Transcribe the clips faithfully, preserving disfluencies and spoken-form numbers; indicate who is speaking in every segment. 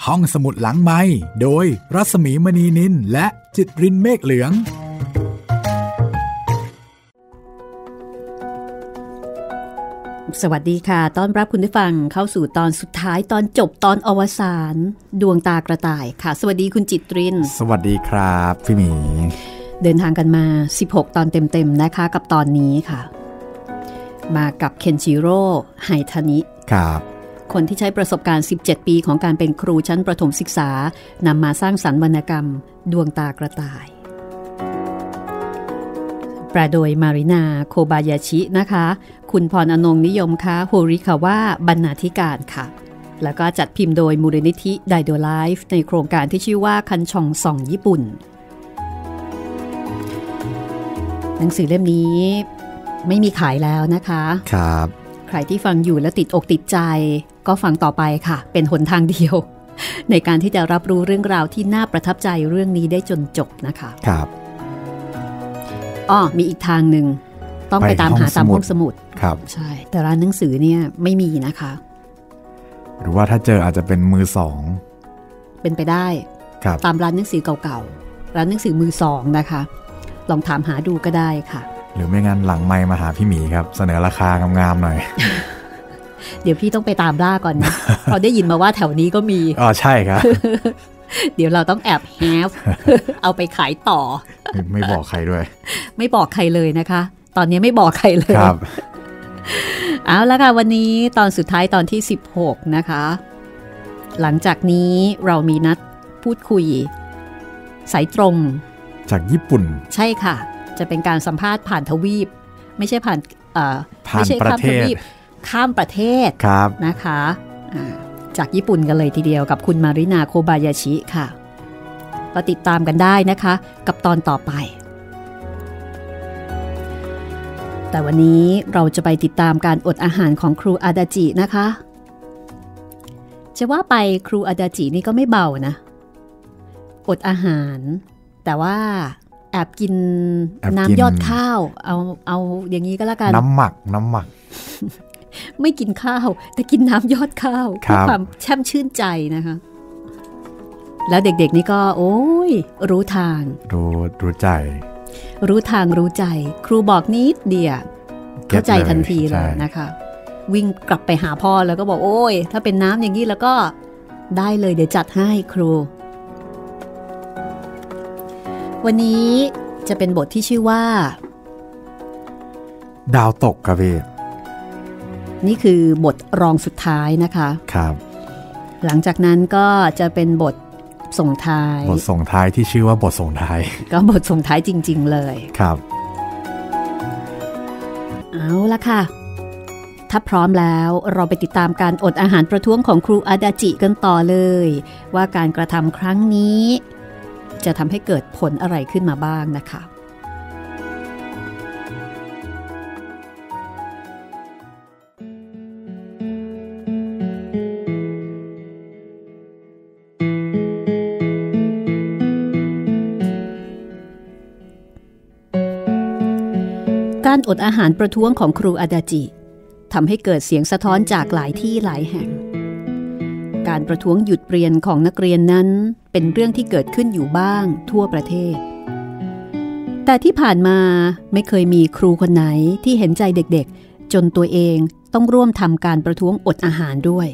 Speaker 1: ห้องสมุดหลังไมค์โดยรัศมีมณีนินและจิตรินเมฆเหลือง
Speaker 2: สวัสดีค่ะต้อนรับคุณผู้ฟังเข้าสู่ตอนสุดท้ายตอนจบตอนอวสานดวงตากระต่ายค่ะสวัสดีคุณจิตริน
Speaker 1: สวัสดีครับพี่หมี
Speaker 2: เดินทางกันมาสิบหกตอนเต็มๆนะคะกับตอนนี้ค่ะมากับเคนจิโร่ไฮทานิ
Speaker 1: ครับ
Speaker 2: คนที่ใช้ประสบการณ์สิบเจ็ดปีของการเป็นครูชั้นประถมศึกษานำมาสร้างสรรค์วรรณกรรมดวงตากระต่ายแปลโดยมารินาโคบายาชินะคะคุณพรอนงนิยมค่ะโฮริคาวะบรรณาธิการค่ะแล้วก็จัดพิมพ์โดยมูลนิธิไดโดไลฟ์ในโครงการที่ชื่อว่าคันชองส่องญี่ปุ่นหนังสือเล่มนี้ไม่มีขายแล้วนะคะ
Speaker 1: ครับ
Speaker 2: ใครที่ฟังอยู่และติดอกติดใจก็ฟังต่อไปค่ะเป็นหนทางเดียวในการที่จะรับรู้เรื่องราวที่น่าประทับใจเรื่องนี้ได้จนจบนะคะ
Speaker 1: ครับ
Speaker 2: อ้อมีอีกทางหนึ่งต้องไปตามหาตามห้องสมุด
Speaker 1: ครับ
Speaker 2: ใช่แต่ร้านหนังสือเนี่ยไม่มีนะคะ
Speaker 1: หรือว่าถ้าเจออาจจะเป็นมือสอง
Speaker 2: เป็นไปได้ตามร้านหนังสือเก่าๆร้านหนังสือมือสองนะคะลองถามหาดูก็ได้ค่ะ
Speaker 1: หรือไม่งั้นหลังไมค์มาหาพี่หมีครับเสนอราคางามๆหน่อย
Speaker 2: เดี๋ยวพี่ต้องไปตามล่าก่อนนะ เพราะได้ยินมาว่าแถวนี้ก็มี
Speaker 1: อ๋อใช่ครับ
Speaker 2: เดี๋ยวเราต้องแอบแฮฟ เอาไปขายต่อ
Speaker 1: ไม่, ไม่บอกใครด้วย
Speaker 2: ไม่บอกใครเลยนะคะตอนนี้ไม่บอกใครเลย
Speaker 1: ครับ
Speaker 2: เอาละค่ะวันนี้ตอนสุดท้ายตอนที่สิบหกนะคะหลังจากนี้เรามีนัดพูดคุยสายตรง
Speaker 1: จากญี่ปุ่น
Speaker 2: ใช่ค่ะจะเป็นการสัมภาษณ์ผ่านทวีปไม่ใช่ผ่านเอ่อ
Speaker 1: ไม่ใช่ข้ามทวีป
Speaker 2: ข้ามประเทศ
Speaker 1: ครับ
Speaker 2: นะคะจากญี่ปุ่นกันเลยทีเดียวกับคุณมารินาโคบายาชิค่ะก็ติดตามกันได้นะคะกับตอนต่อไปแต่วันนี้เราจะไปติดตามการอดอาหารของครูอาดาจินะคะจะว่าไปครูอาดาจินี่ก็ไม่เบานะอดอาหารแต่ว่าแอบกินน้ำยอดข้าวเอาเอาอย่างนี้ก็แล้วกัน
Speaker 1: น้ำหมักน้ำหมัก
Speaker 2: ไม่กินข้าวแต่กินน้ำยอดข้าวเพื่อความแช่มชื่นใจนะคะแล้วเด็กๆนี่ก็โอ้ยรู้ทาง
Speaker 1: รู้รู้ใจ
Speaker 2: รู้ทางรู้ใจครูบอกนิดเดียวเข้าใจทันทีเลยนะคะวิ่งกลับไปหาพ่อแล้วก็บอกโอ้ยถ้าเป็นน้ำอย่างนี้แล้วก็ได้เลยเดี๋ยวจัดให้ครูวันนี้จะเป็นบทที่ชื่อว่า
Speaker 1: ดาวตกครับพี่
Speaker 2: นี่คือบทรองสุดท้ายนะคะ
Speaker 1: ครับ
Speaker 2: หลังจากนั้นก็จะเป็นบทส่งท้าย
Speaker 1: บทส่งท้ายที่ชื่อว่าบทส่งท้าย
Speaker 2: ก็บทส่งท้ายจริงๆเลย
Speaker 1: ครับ
Speaker 2: เอาละค่ะถ้าพร้อมแล้วเราไปติดตามการอดอาหารประท้วงของครูอาดาจิกันต่อเลยว่าการกระทำครั้งนี้จะทำให้เกิดผลอะไรขึ้นมาบ้างนะคะการอดอาหารประท้วงของครูอาดาจิทำให้เกิดเสียงสะท้อนจากหลายที่หลายแห่งการประท้วงหยุดเรียนของนักเรียนนั้นเป็นเรื่องที่เกิดขึ้นอยู่บ้างทั่วประเทศแต่ที่ผ่านมาไม่เคยมีครูคนไหนที่เห็นใจเด็กๆจนตัวเองต้องร่วมทำการประท้วงอดอาหารด้วย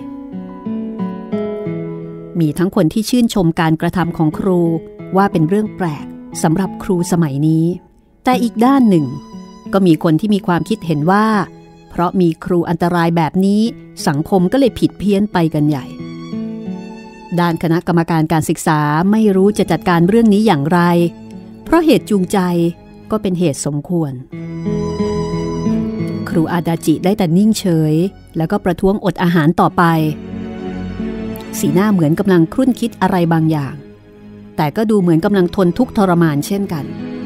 Speaker 2: มีทั้งคนที่ชื่นชมการกระทำของครูว่าเป็นเรื่องแปลกสำหรับครูสมัยนี้แต่อีกด้านหนึ่งก็มีคนที่มีความคิดเห็นว่าเพราะมีครูอันตรายแบบนี้สังคมก็เลยผิดเพี้ยนไปกันใหญ่ด้านคณะกรรมการการศึกษาไม่รู้จะจัดการเรื่องนี้อย่างไรเพราะเหตุจูงใจก็เป็นเหตุสมควรครูอาดาจิได้แต่นิ่งเฉยแล้วก็ประท้วงอดอาหารต่อไปสีหน้าเหมือนกำลังครุ่นคิดอะไรบางอย่างแต่ก็ดูเหมือนกำลังทนทุกข์ทรมานเช่นกัน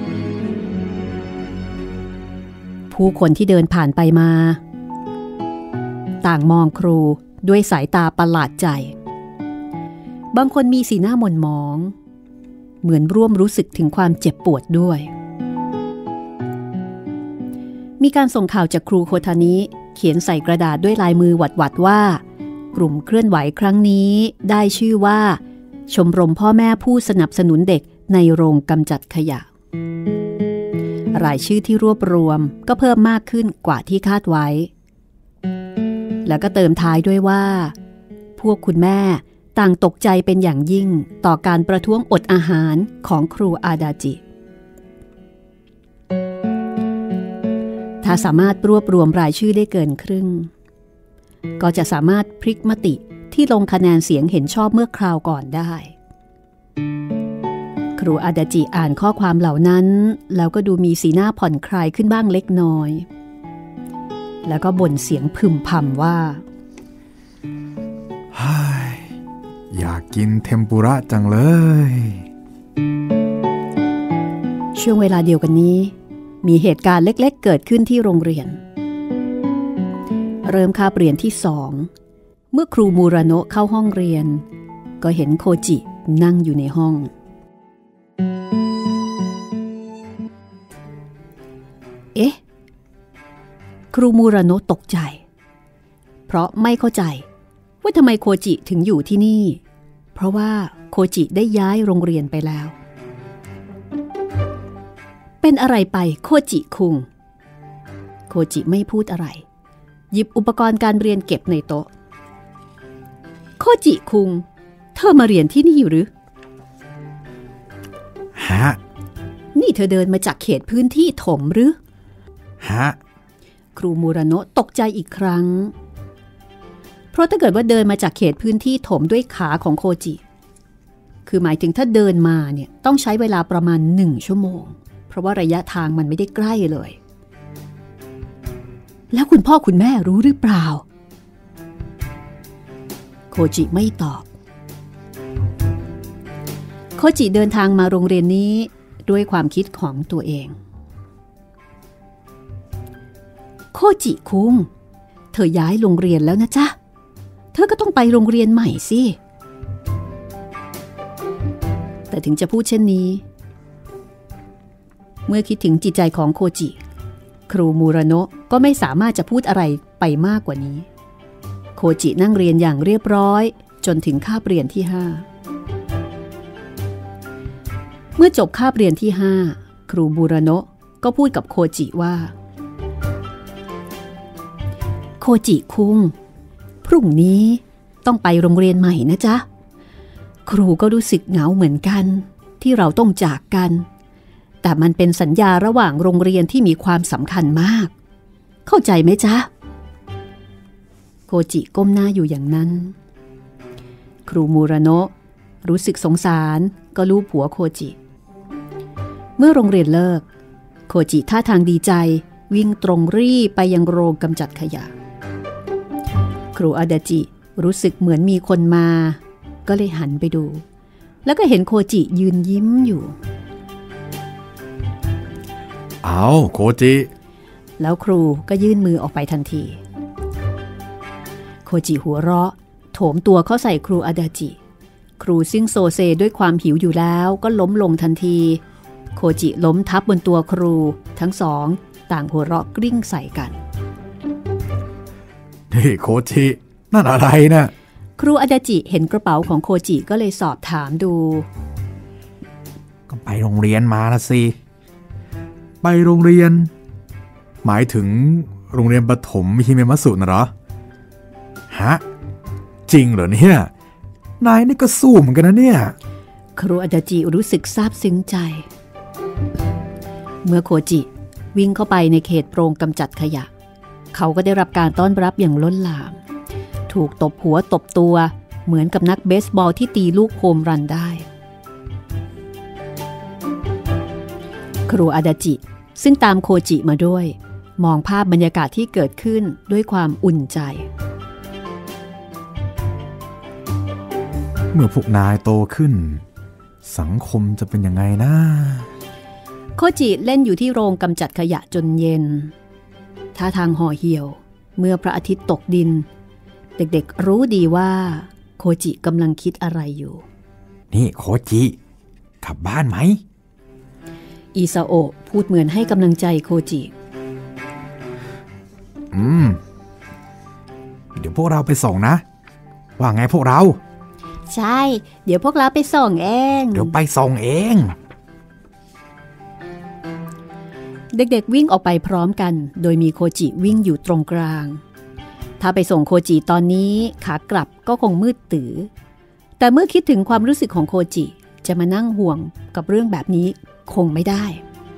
Speaker 2: ผู้คนที่เดินผ่านไปมาต่างมองครูด้วยสายตาประหลาดใจบางคนมีสีหน้าหม่นหมองเหมือนร่วมรู้สึกถึงความเจ็บปวดด้วยมีการส่งข่าวจากครูโคทานิเขียนใส่กระดาษด้วยลายมือหวัดๆว่ากลุ่มเคลื่อนไหวครั้งนี้ได้ชื่อว่าชมรมพ่อแม่ผู้สนับสนุนเด็กในโรงกำจัดขยะรายชื่อที่รวบรวมก็เพิ่มมากขึ้นกว่าที่คาดไว้แล้วก็เติมท้ายด้วยว่าพวกคุณแม่ต่างตกใจเป็นอย่างยิ่งต่อการประท้วงอดอาหารของครูอาดาจิถ้าสามารถรวบรวมรายชื่อได้เกินครึ่งก็จะสามารถพลิกมติที่ลงคะแนนเสียงเห็นชอบเมื่อคราวก่อนได้ครูอาดาจิอ่านข้อความเหล่านั้นแล้วก็ดูมีสีหน้าผ่อนคลายขึ้นบ้างเล็กน้อยแล้วก็บ่นเสียงพึมพำว่า
Speaker 1: อยากกินเทมปุระจังเลย
Speaker 2: ช่วงเวลาเดียวกันนี้มีเหตุการณ์เล็กๆเกิดขึ้นที่โรงเรียนเริ่มคาบเรียนที่สองเมื่อครูมูราโนะเข้าห้องเรียนก็เห็นโคจินั่งอยู่ในห้องเอ๊ะครูมูราโนะตกใจเพราะไม่เข้าใจว่าทำไมโคจิถึงอยู่ที่นี่เพราะว่าโคจิได้ย้ายโรงเรียนไปแล้วเป็นอะไรไปโคจิคุงโคจิไม่พูดอะไรหยิบอุปกรณ์การเรียนเก็บในโต๊ะโคจิคุงเธอมาเรียนที่นี่หรือ
Speaker 1: ฮะ
Speaker 2: นี่เธอเดินมาจากเขตพื้นที่ถมหรือ
Speaker 1: ฮะ
Speaker 2: ครูมูราโนะตกใจอีกครั้งเพราะถ้าเกิดว่าเดินมาจากเขตพื้นที่ถมด้วยขาของโคจิคือหมายถึงถ้าเดินมาเนี่ยต้องใช้เวลาประมาณหนึ่งชั่วโมงเพราะว่าระยะทางมันไม่ได้ใกล้เลยแล้วคุณพ่อคุณแม่รู้หรือเปล่าโคจิไม่ตอบโคจิเดินทางมาโรงเรียนนี้ด้วยความคิดของตัวเองโคจิคุงเธอย้ายโรงเรียนแล้วนะจ๊ะเธอก็ต้องไปโรงเรียนใหม่สิแต่ถึงจะพูดเช่นนี้เมื่อคิดถึงจิตใจของโคจิครูมูราโนะก็ไม่สามารถจะพูดอะไรไปมากกว่านี้โคจินั่งเรียนอย่างเรียบร้อยจนถึงคาบเรียนที่ห้าเมื่อจบคาบเรียนที่ห้าครูมูราโนะก็พูดกับโคจิว่าโคจิคุงพรุ่งนี้ต้องไปโรงเรียนใหม่นะจ๊ะครูก็รู้สึกเหงาเหมือนกันที่เราต้องจากกันแต่มันเป็นสัญญาระหว่างโรงเรียนที่มีความสำคัญมากเข้าใจไหมจ๊ะโคจิก้มหน้าอยู่อย่างนั้นครูมูราโนะรู้สึกสงสารก็ลูบหัวโคจิเมื่อโรงเรียนเลิกโคจิท่าทางดีใจวิ่งตรงรีบไปยังโรงกำจัดขยะครูอาดาจิรู้สึกเหมือนมีคนมาก็เลยหันไปดูแล้วก็เห็นโคจิยืนยิ้มอยู่
Speaker 1: เอาโคจิ
Speaker 2: แล้วครูก็ยื่นมือออกไปทันทีโคจิหัวเราะโถมตัวเข้าใส่ครูอาดาจิครูซึ่งโซเซด้วยความหิวอยู่แล้วก็ล้มลงทันทีโคจิล้มทับบนตัวครูทั้งสองต่างหัวเราะกริ้งใส่กัน
Speaker 1: นี่โคจินั่นอะไรนะ
Speaker 2: ครูอาดาจิเห็นกระเป๋าของโคจิก็เลยสอบถามดู
Speaker 1: ก็ไปโรงเรียนมาละสิไปโรงเรียนหมายถึงโรงเรียนประถมฮิเมมัสุนะเหรอฮะจริงเหรอเนี่ยนายนี่ก็สู้เหมือนกันนะเนี่ย
Speaker 2: ครูอาดาจิรู้สึกซาบซึ้งใจเมื่อโคจิวิ่งเข้าไปในเขตโรงกำจัดขยะเขาก็ได้รับการต้อนรับอย่างล้นหลามถูกตบหัวตบตัวเหมือนกับนักเบสบอลที่ตีลูกโฮมรันได้ครูอาดาจิซึ่งตามโคจิมาด้วยมองภาพบรรยากาศที่เกิดขึ้นด้วยความอุ่นใจ
Speaker 1: เมื่อพวกนายโตขึ้นสังคมจะเป็นยังไงนะ
Speaker 2: โคจิเล่นอยู่ที่โรงกำจัดขยะจนเย็นท่าทางห่อเหี่ยวเมื่อพระอาทิตย์ตกดินเด็กๆรู้ดีว่าโคจิกำลังคิดอะไรอยู่
Speaker 1: นี่โคจิกลับบ้านไหม
Speaker 2: อิซาโอะพูดเหมือนให้กำลังใจโคจิ
Speaker 1: อืมเดี๋ยวพวกเราไปส่งนะว่าไงพวกเรา
Speaker 2: ใช่เดี๋ยวพวกเราไปส่งเอง
Speaker 1: เดี๋ยวไปส่งเอง
Speaker 2: เด็กๆวิ่งออกไปพร้อมกันโดยมีโคจิวิ่งอยู่ตรงกลางถ้าไปส่งโคจิตอนนี้ขากลับก็คงมืดตื้อแต่เมื่อคิดถึงความรู้สึกของโคจิจะมานั่งห่วงกับเรื่องแบบนี้คงไม่ได้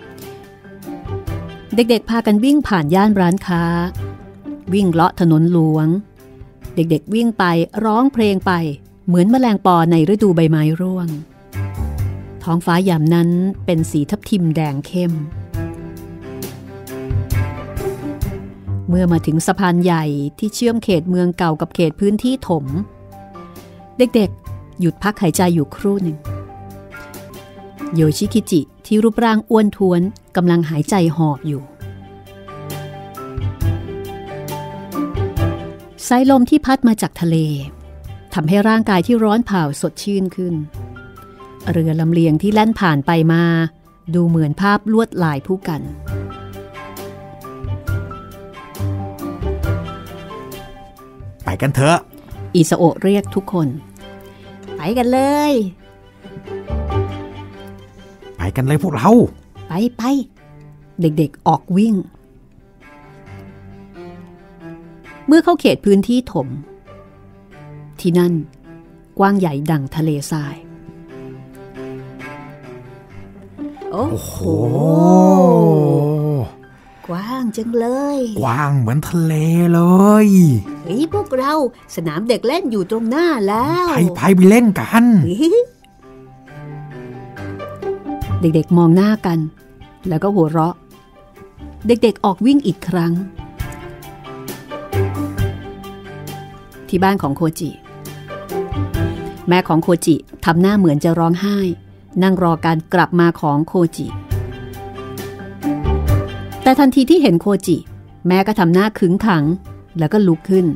Speaker 2: เด็กๆพากันวิ่งผ่านย่านร้านค้าวิ่งเลาะถนนหลวงเด็กๆวิ่งไปร้องเพลงไปเหมือนแมลงปอในฤดูใบไม้ร่วงท้องฟ้ายามนั้นเป็นสีทับทิมแดงเข้มเมื่อมาถึงสะพานใหญ่ที่เชื่อมเขตเมืองเก่ากับเขตพื้นที่ถมเด็กๆหยุดพักหายใจอยู่ครู่หนึ่งโยชิคิจิที่รูปร่างอ้วนท้วนกำลังหายใจหอบอยู่สายลมที่พัดมาจากทะเลทำให้ร่างกายที่ร้อนเผาสดชื่นขึ้นเรือลำเลียงที่แล่นผ่านไปมาดูเหมือนภาพลวดลายผู้กัน
Speaker 1: ไปกันเถอะ
Speaker 2: อิซาโอะเรียกทุกคนไปกันเลย
Speaker 1: ไปกันเลยพวกเรา
Speaker 2: ไปไปเด็กๆออกวิ่งเมื่อเข้าเขตพื้นที่ถมที่นั่นกว้างใหญ่ดั่งทะเลทรายโอ้โหกว้างจังเลย
Speaker 1: กว้างเหมือนทะเลเลย
Speaker 2: เฮ้ยพวกเราสนามเด็กเล่นอยู่ตรงหน้าแล้ว
Speaker 1: ไปไปไปเล่นกัน
Speaker 2: เด็กๆมองหน้ากันแล้วก็หัวเราะเด็กๆออกวิ่งอีกครั้งที่บ้านของโคจิแม่ของโคจิทำหน้าเหมือนจะร้องไห้นั่งรอการกลับมาของโคจิแต่ทันทีที่เห็นโคจิแม่ก็ทำหน้าขึงขังแล้วก็ลุกขึ้น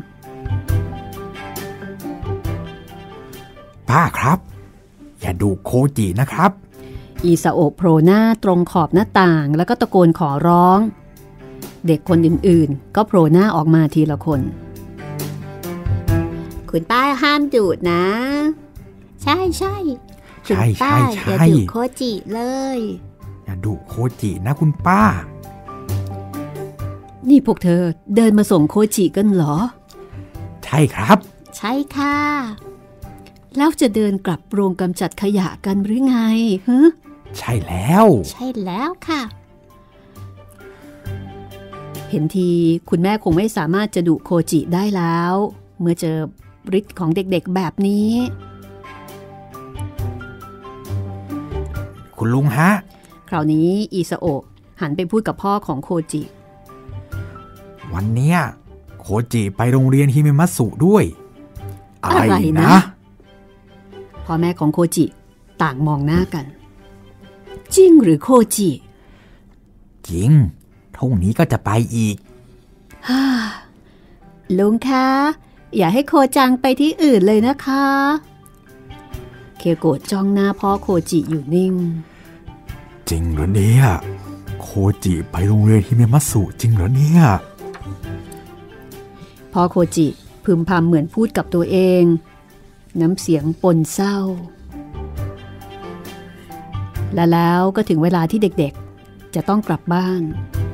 Speaker 1: ป้าครับอย่าดุโคจินะครับ
Speaker 2: อิซาโอะโผล่หน้าตรงขอบหน้าต่างแล้วก็ตะโกนขอร้องเด็กคนอื่นๆก็โผล่หน้าออกมาทีละคนคุณป้าห้ามดุนะใช่ใช่คุณป้าอย่าดุโคจิเลย
Speaker 1: อย่าดุโคจินะคุณป้า
Speaker 2: นี่พวกเธอเดินมาส่งโคจิกันเหรอ
Speaker 1: ใช่ครับ
Speaker 2: ใช่ค่ะแล้วจะเดินกลับโรงกำจัดขยะกันหรือไงฮะ
Speaker 1: ใช่แล้ว
Speaker 2: ใช่แล้วค่ะเห็นทีคุณแม่คงไม่สามารถจะดุโคจิได้แล้วเมื่อเจอฤทธิ์ของเด็กๆแบบนี้
Speaker 1: คุณลุงฮะ
Speaker 2: คราวนี้อิซาโอะหันไปพูดกับพ่อของโคจิ
Speaker 1: วันเนี้ยโคจิไปโรงเรียนฮิเมมัตสึด้วย
Speaker 2: อะไรนะพ่อแม่ของโคจิต่างมองหน้ากันจริงหรือโคจิ
Speaker 1: จริงพรุ่งนี้ก็จะไปอีก
Speaker 2: ฮ่าลุงคะอย่าให้โคจังไปที่อื่นเลยนะคะเคโกะจ้องหน้าพ่อโคจิอยู่นิ่ง
Speaker 1: จริงเหรอเนี่ยโคจิไปโรงเรียนฮิเมมัตสึจริงเหรอเนี่ย
Speaker 2: พ่อโคจิพึมพำเหมือนพูดกับตัวเองน้ำเสียงปนเศร้าและแล้วก็ถึงเวลาที่เด็กๆจะต้องกลับบ้าน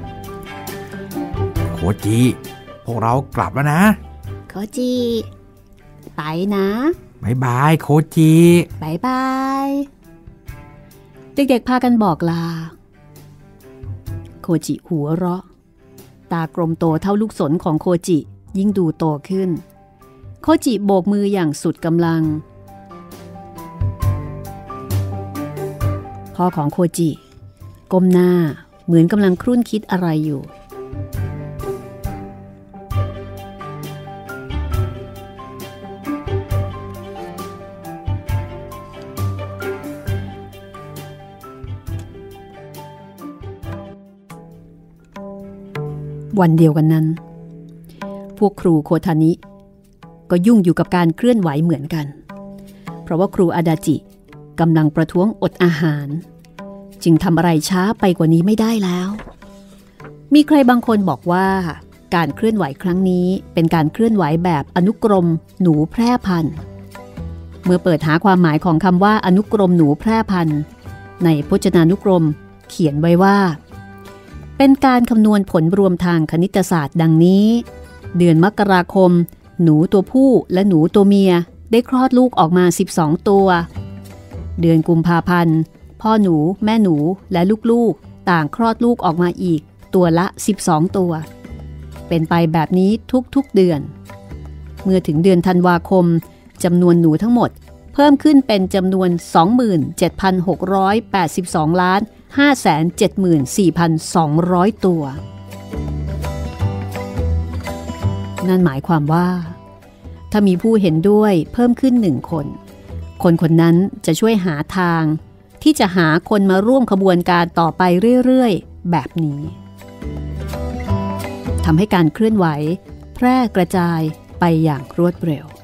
Speaker 1: โคจิพวกเรากลับแล้วนะ
Speaker 2: โคจิไปนะ
Speaker 1: บ๊ายบายโคจิ
Speaker 2: บ๊ายบายเด็กๆพากันบอกลาโคจิหัวเราะตากลมโตเท่าลูกศรของโคจิยิ่งดูโตขึ้นโคจิโบกมืออย่างสุดกำลังพ่อของโคจิก้มหน้าเหมือนกำลังครุ่นคิดอะไรอยู่วันเดียวกันนั้นพวกครูโคทานิก็ยุ่งอยู่กับการเคลื่อนไหวเหมือนกันเพราะว่าครูอาดาจิกำลังประท้วงอดอาหารจึงทำอะไรช้าไปกว่านี้ไม่ได้แล้วมีใครบางคนบอกว่าการเคลื่อนไหวครั้งนี้เป็นการเคลื่อนไหวแบบอนุกรมหนูแพร่พันธุ์เมื่อเปิดหาความหมายของคำว่าอนุกรมหนูแพร่พันธุ์ในพจนานุกรมเขียนไว้ว่าเป็นการคำนวณผลรวมทางคณิตศาสตร์ดังนี้เดือนมกราคมหนูตัวผู้และหนูตัวเมียได้คลอดลูกออกมาสิบสองตัวเดือนกุมภาพันธ์พ่อหนูแม่หนูและลูกๆต่างคลอดลูกออกมาอีกตัวละสิบสองตัวเป็นไปแบบนี้ทุกๆเดือนเมื่อถึงเดือนธันวาคมจำนวนหนูทั้งหมดเพิ่มขึ้นเป็นจำนวน สองหมื่นเจ็ดพันหกร้อยแปดสิบสองล้านห้าแสนเจ็ดหมื่นสี่พันสองร้อย ตัวนั่นหมายความว่าถ้ามีผู้เห็นด้วยเพิ่มขึ้นหนึ่งคนคนคนนั้นจะช่วยหาทางที่จะหาคนมาร่วมขบวนการต่อไปเรื่อยๆแบบนี้ทำให้การเคลื่อนไหวแพร่กระจายไปอย่างรวดเร็ว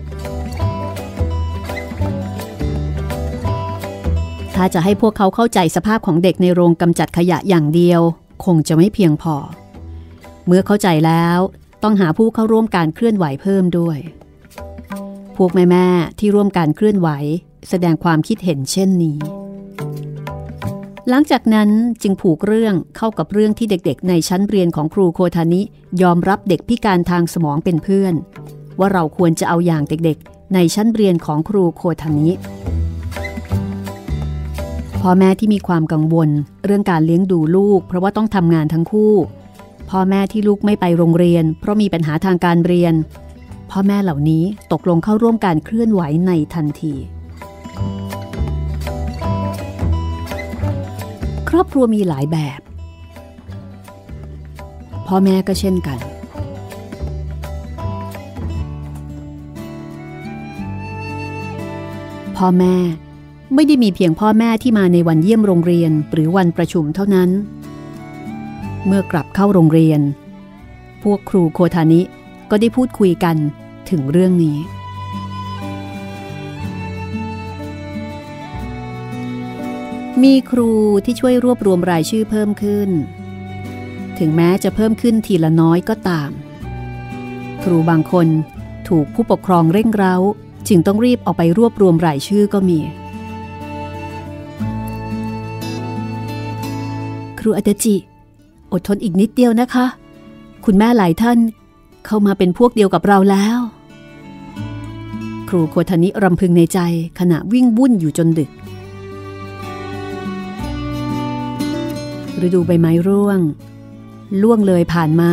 Speaker 2: ถ้าจะให้พวกเขาเข้าใจสภาพของเด็กในโรงกำจัดขยะอย่างเดียวคงจะไม่เพียงพอเมื่อเข้าใจแล้วต้องหาผู้เข้าร่วมการเคลื่อนไหวเพิ่มด้วยพวกแม่ๆที่ร่วมการเคลื่อนไหวแสดงความคิดเห็นเช่นนี้หลังจากนั้นจึงผูกเรื่องเข้ากับเรื่องที่เด็กๆในชั้นเรียนของครูโคทานิยอมรับเด็กพิการทางสมองเป็นเพื่อนว่าเราควรจะเอาอย่างเด็กๆในชั้นเรียนของครูโคทานิพ่อแม่ที่มีความกังวลเรื่องการเลี้ยงดูลูกเพราะว่าต้องทำงานทั้งคู่พ่อแม่ที่ลูกไม่ไปโรงเรียนเพราะมีปัญหาทางการเรียนพ่อแม่เหล่านี้ตกลงเข้าร่วมการเคลื่อนไหวในทันทีครอบครัวมีหลายแบบพ่อแม่ก็เช่นกันพ่อแม่ไม่ได้มีเพียงพ่อแม่ที่มาในวันเยี่ยมโรงเรียนหรือวันประชุมเท่านั้นเมื่อกลับเข้าโรงเรียนพวกครูโคทานิก็ได้พูดคุยกันถึงเรื่องนี้มีครูที่ช่วยรวบรวมรายชื่อเพิ่มขึ้นถึงแม้จะเพิ่มขึ้นทีละน้อยก็ตามครูบางคนถูกผู้ปกครองเร่งเร้าจึงต้องรีบออกไปรวบรวมรายชื่อก็มีครูอาดาจิอดทนอีกนิดเดียวนะคะคุณแม่หลายท่านเข้ามาเป็นพวกเดียวกับเราแล้วครูโคทานิรำพึงในใจขณะวิ่งวุ่นอยู่จนดึกฤดูใบไม้ร่วงล่วงเลยผ่านมา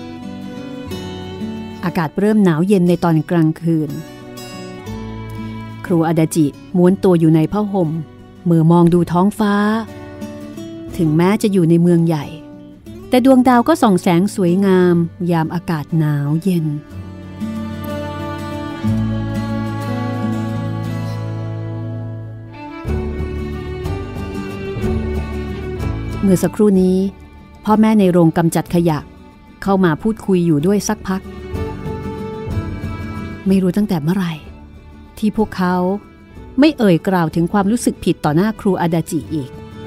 Speaker 2: อากาศเริ่มหนาวเย็นในตอนกลางคืนครูอาดาจิม้วนตัวอยู่ในผ้าห่มเมื่อมองดูท้องฟ้าถึงแม้จะอยู่ในเมืองใหญ่แต่ดวงดาวก็ส่องแสงสวยงามยามอากาศหนาวเย็นเมื่อสักครู่นี้พ่อแม่ในโรงกำจัดขยะเข้ามาพูดคุยอยู่ด้วยสักพักไม่รู้ตั้งแต่เมื่อไหร่ที่พวกเขาไม่เอ่ยกล่าวถึงความรู้สึกผิดต่อหน้าครูอาดาจิอีก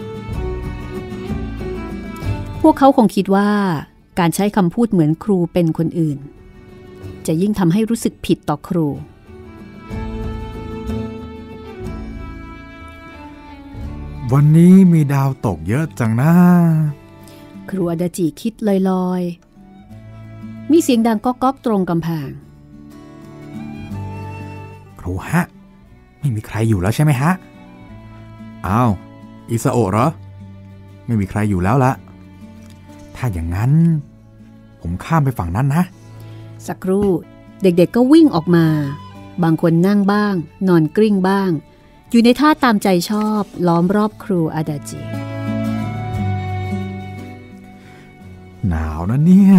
Speaker 2: พวกเขาคงคิดว่าการใช้คำพูดเหมือนครูเป็นคนอื่นจะยิ่งทำให้รู้สึกผิดต่อครู
Speaker 1: วันนี้มีดาวตกเยอะจังนะ
Speaker 2: ครูอาดาจิคิดลอยๆมีเสียงดังก๊อกๆตรงกำแพง
Speaker 1: ครูฮะไม่มีใครอยู่แล้วใช่ไหมฮะอ้าวอิซาโอะเหรอไม่มีใครอยู่แล้วละถ้าอย่างนั้นผมข้ามไปฝั่งนั้นนะ
Speaker 2: สักครู่เด็กๆก็วิ่งออกมาบางคนนั่งบ้างนอนกลิ้งบ้างอยู่ในท่าตามใจชอบล้อมรอบครูอาดาจิ
Speaker 1: หนาวนะเนี่ย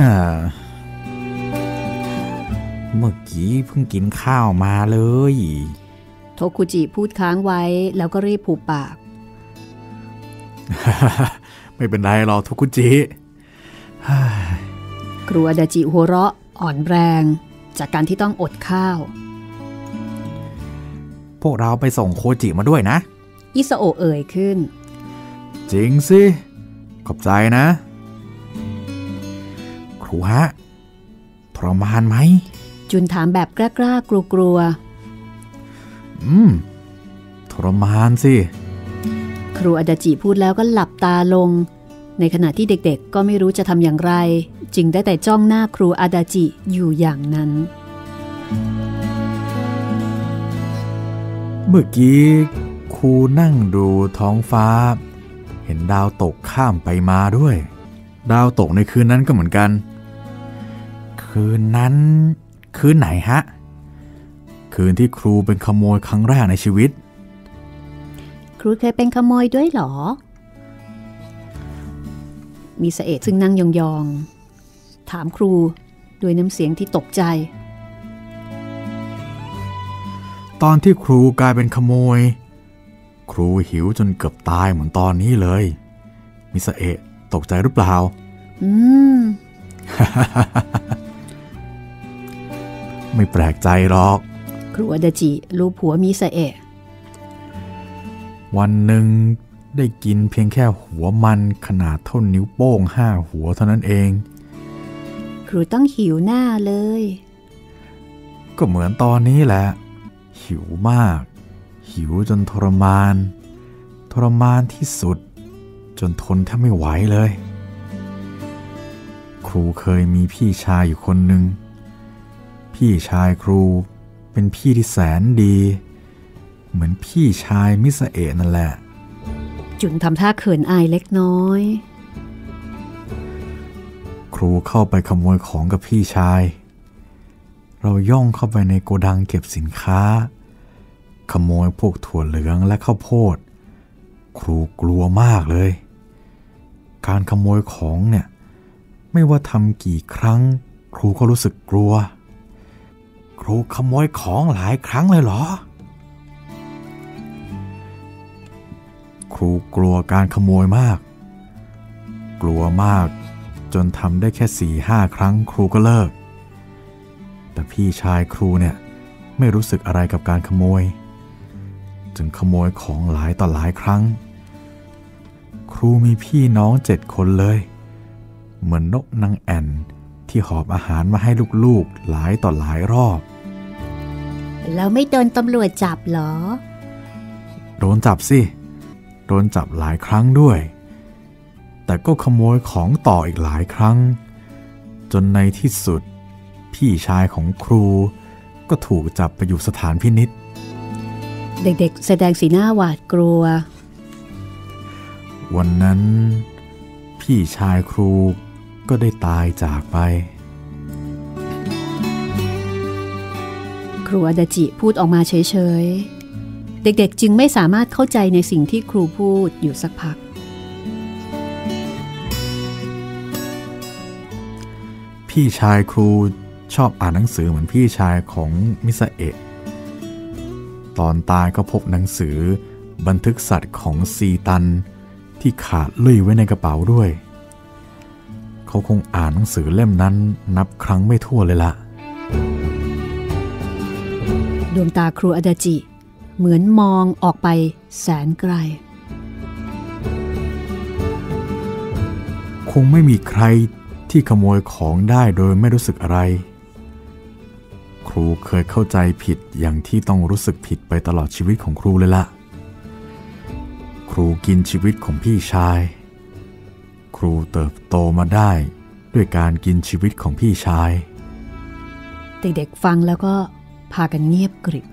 Speaker 1: เมื่อกี้เพิ่งกินข้าวมาเลย
Speaker 2: โทคุจิพูดค้างไว้แล้วก็รีบผูกปาก
Speaker 1: ไม่เป็นไรหรอกโทคุจิ
Speaker 2: ครูอาดาจิหัวเราะอ่อนแรงจากการที่ต้องอดข้าว
Speaker 1: พวกเราไปส่งโคจิมาด้วยนะ
Speaker 2: อิซาโอะเอ่ยขึ้น
Speaker 1: จริงสิขอบใจนะครูฮะทรมานไหม
Speaker 2: จุนถามแบบกล้ากลัวกลัว
Speaker 1: อืมทรมานสิ
Speaker 2: ครูอาดาจิพูดแล้วก็หลับตาลงในขณะที่เด็กๆก็ไม่รู้จะทำอย่างไรจึงได้แต่จ้องหน้าครูอาดาจิอยู่อย่างนั้น
Speaker 1: เมื่อกี้ครูนั่งดูท้องฟ้าเห็นดาวตกข้ามไปมาด้วยดาวตกในคืนนั้นก็เหมือนกันคืนนั้นคืนไหนฮะคืนที่ครูเป็นขโมยครั้งแรกในชีวิต
Speaker 2: ครูเคยเป็นขโมยด้วยหรอมีเสเอะซึ่งนั่งยองๆถามครูด้วยน้ำเสียงที่ตกใจ
Speaker 1: ตอนที่ครูกลายเป็นขโมยครูหิวจนเกือบตายเหมือนตอนนี้เลยมิสเอะตกใจหรือเปล่า
Speaker 2: อืม
Speaker 1: ไม่แปลกใจหรอก
Speaker 2: ครูอาดาจิลูบหัวมิสเอะ
Speaker 1: วันหนึ่งได้กินเพียงแค่หัวมันขนาดเท่านิ้วโป้งห้าหัวเท่านั้นเอง
Speaker 2: ครูต้องหิวหน้าเลย
Speaker 1: ก็เหมือนตอนนี้แหละหิวมากหิวจนทรมานทรมานที่สุดจนทนแทบไม่ไหวเลยครูเคยมีพี่ชายอยู่คนหนึ่งพี่ชายครูเป็นพี่ที่แสนดีเหมือนพี่ชายมิสเอะนั่นแหละ
Speaker 2: จุนทำท่าเขินอายเล็กน้อย
Speaker 1: ครูเข้าไปขโมยของกับพี่ชายเราย่องเข้าไปในโกดังเก็บสินค้าขโมยพวกถั่วเหลืองและข้าวโพดครูกลัวมากเลยการขโมยของเนี่ยไม่ว่าทำกี่ครั้งครูก็รู้สึกกลัวครูขโมยของหลายครั้งเลยเหรอครูกลัวการขโมยมากกลัวมากจนทำได้แค่สี่ห้าครั้งครูก็เลิกแต่พี่ชายครูเนี่ยไม่รู้สึกอะไรกับการขโมยจึงขโมยของหลายต่อหลายครั้งครูมีพี่น้องเจ็ดคนเลยเหมือนนกนางแอ่นที่หอบอาหารมาให้ลูกๆหลายต่อหลายรอบ
Speaker 2: แล้วไม่โดนตำรวจจับเหรอ
Speaker 1: โดนจับสิโดนจับหลายครั้งด้วยแต่ก็ขโมยของต่ออีกหลายครั้งจนในที่สุดพี่ชายของครูก็ถูกจับไปอยู่สถานพินิจ
Speaker 2: เด็กๆแสดงสีหน้าหวาดกลัว
Speaker 1: วันนั้นพี่ชายครูก็ได้ตายจากไป
Speaker 2: ครูอาดาจิพูดออกมาเฉยๆเด็กๆจึงไม่สามารถเข้าใจในสิ่งที่ครูพูดอยู่สักพัก
Speaker 1: พี่ชายครูชอบอ่านหนังสือเหมือนพี่ชายของมิสเอะตอนตายก็พบหนังสือบันทึกสัตว์ของซีตันที่ขาดลุ่ยไว้ในกระเป๋าด้วยเขาคงอ่านหนังสือเล่มนั้นนับครั้งไม่ถ้วนเลยล่ะ
Speaker 2: ดวงตาครูอาดาจิเหมือนมองออกไปแสนไกล
Speaker 1: คงไม่มีใครที่ขโมยของได้โดยไม่รู้สึกอะไรครูเคยเข้าใจผิดอย่างที่ต้องรู้สึกผิดไปตลอดชีวิตของครูเลยล่ะครูกินชีวิตของพี่ชายครูเติบโตมาได้ด้วยการกินชีวิตของพี่ชาย
Speaker 2: เด็กๆฟังแล้วก็พากันเงียบกริบ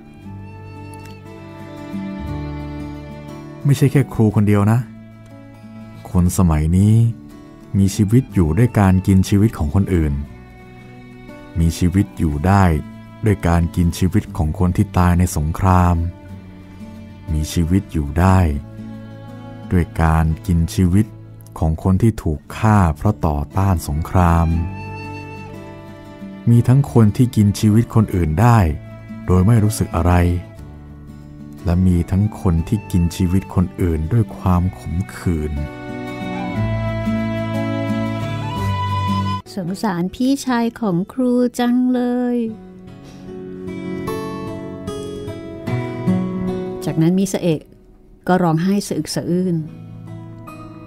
Speaker 1: ไม่ใช่แค่ครูคนเดียวนะคนสมัยนี้มีชีวิตอยู่ด้วยการกินชีวิตของคนอื่นมีชีวิตอยู่ได้ด้วยการกินชีวิตของคนที่ตายในสงครามมีชีวิตอยู่ได้ด้วยการกินชีวิตของคนที่ถูกฆ่าเพราะต่อต้านสงครามมีทั้งคนที่กินชีวิตคนอื่นได้โดยไม่รู้สึกอะไรและมีทั้งคนที่กินชีวิตคนอื่นด้วยความขมขื่น
Speaker 2: สงสารพี่ชายของครูจังเลยจากนั้นมิสเอะก็ร้องไห้สะอึกสะอื้น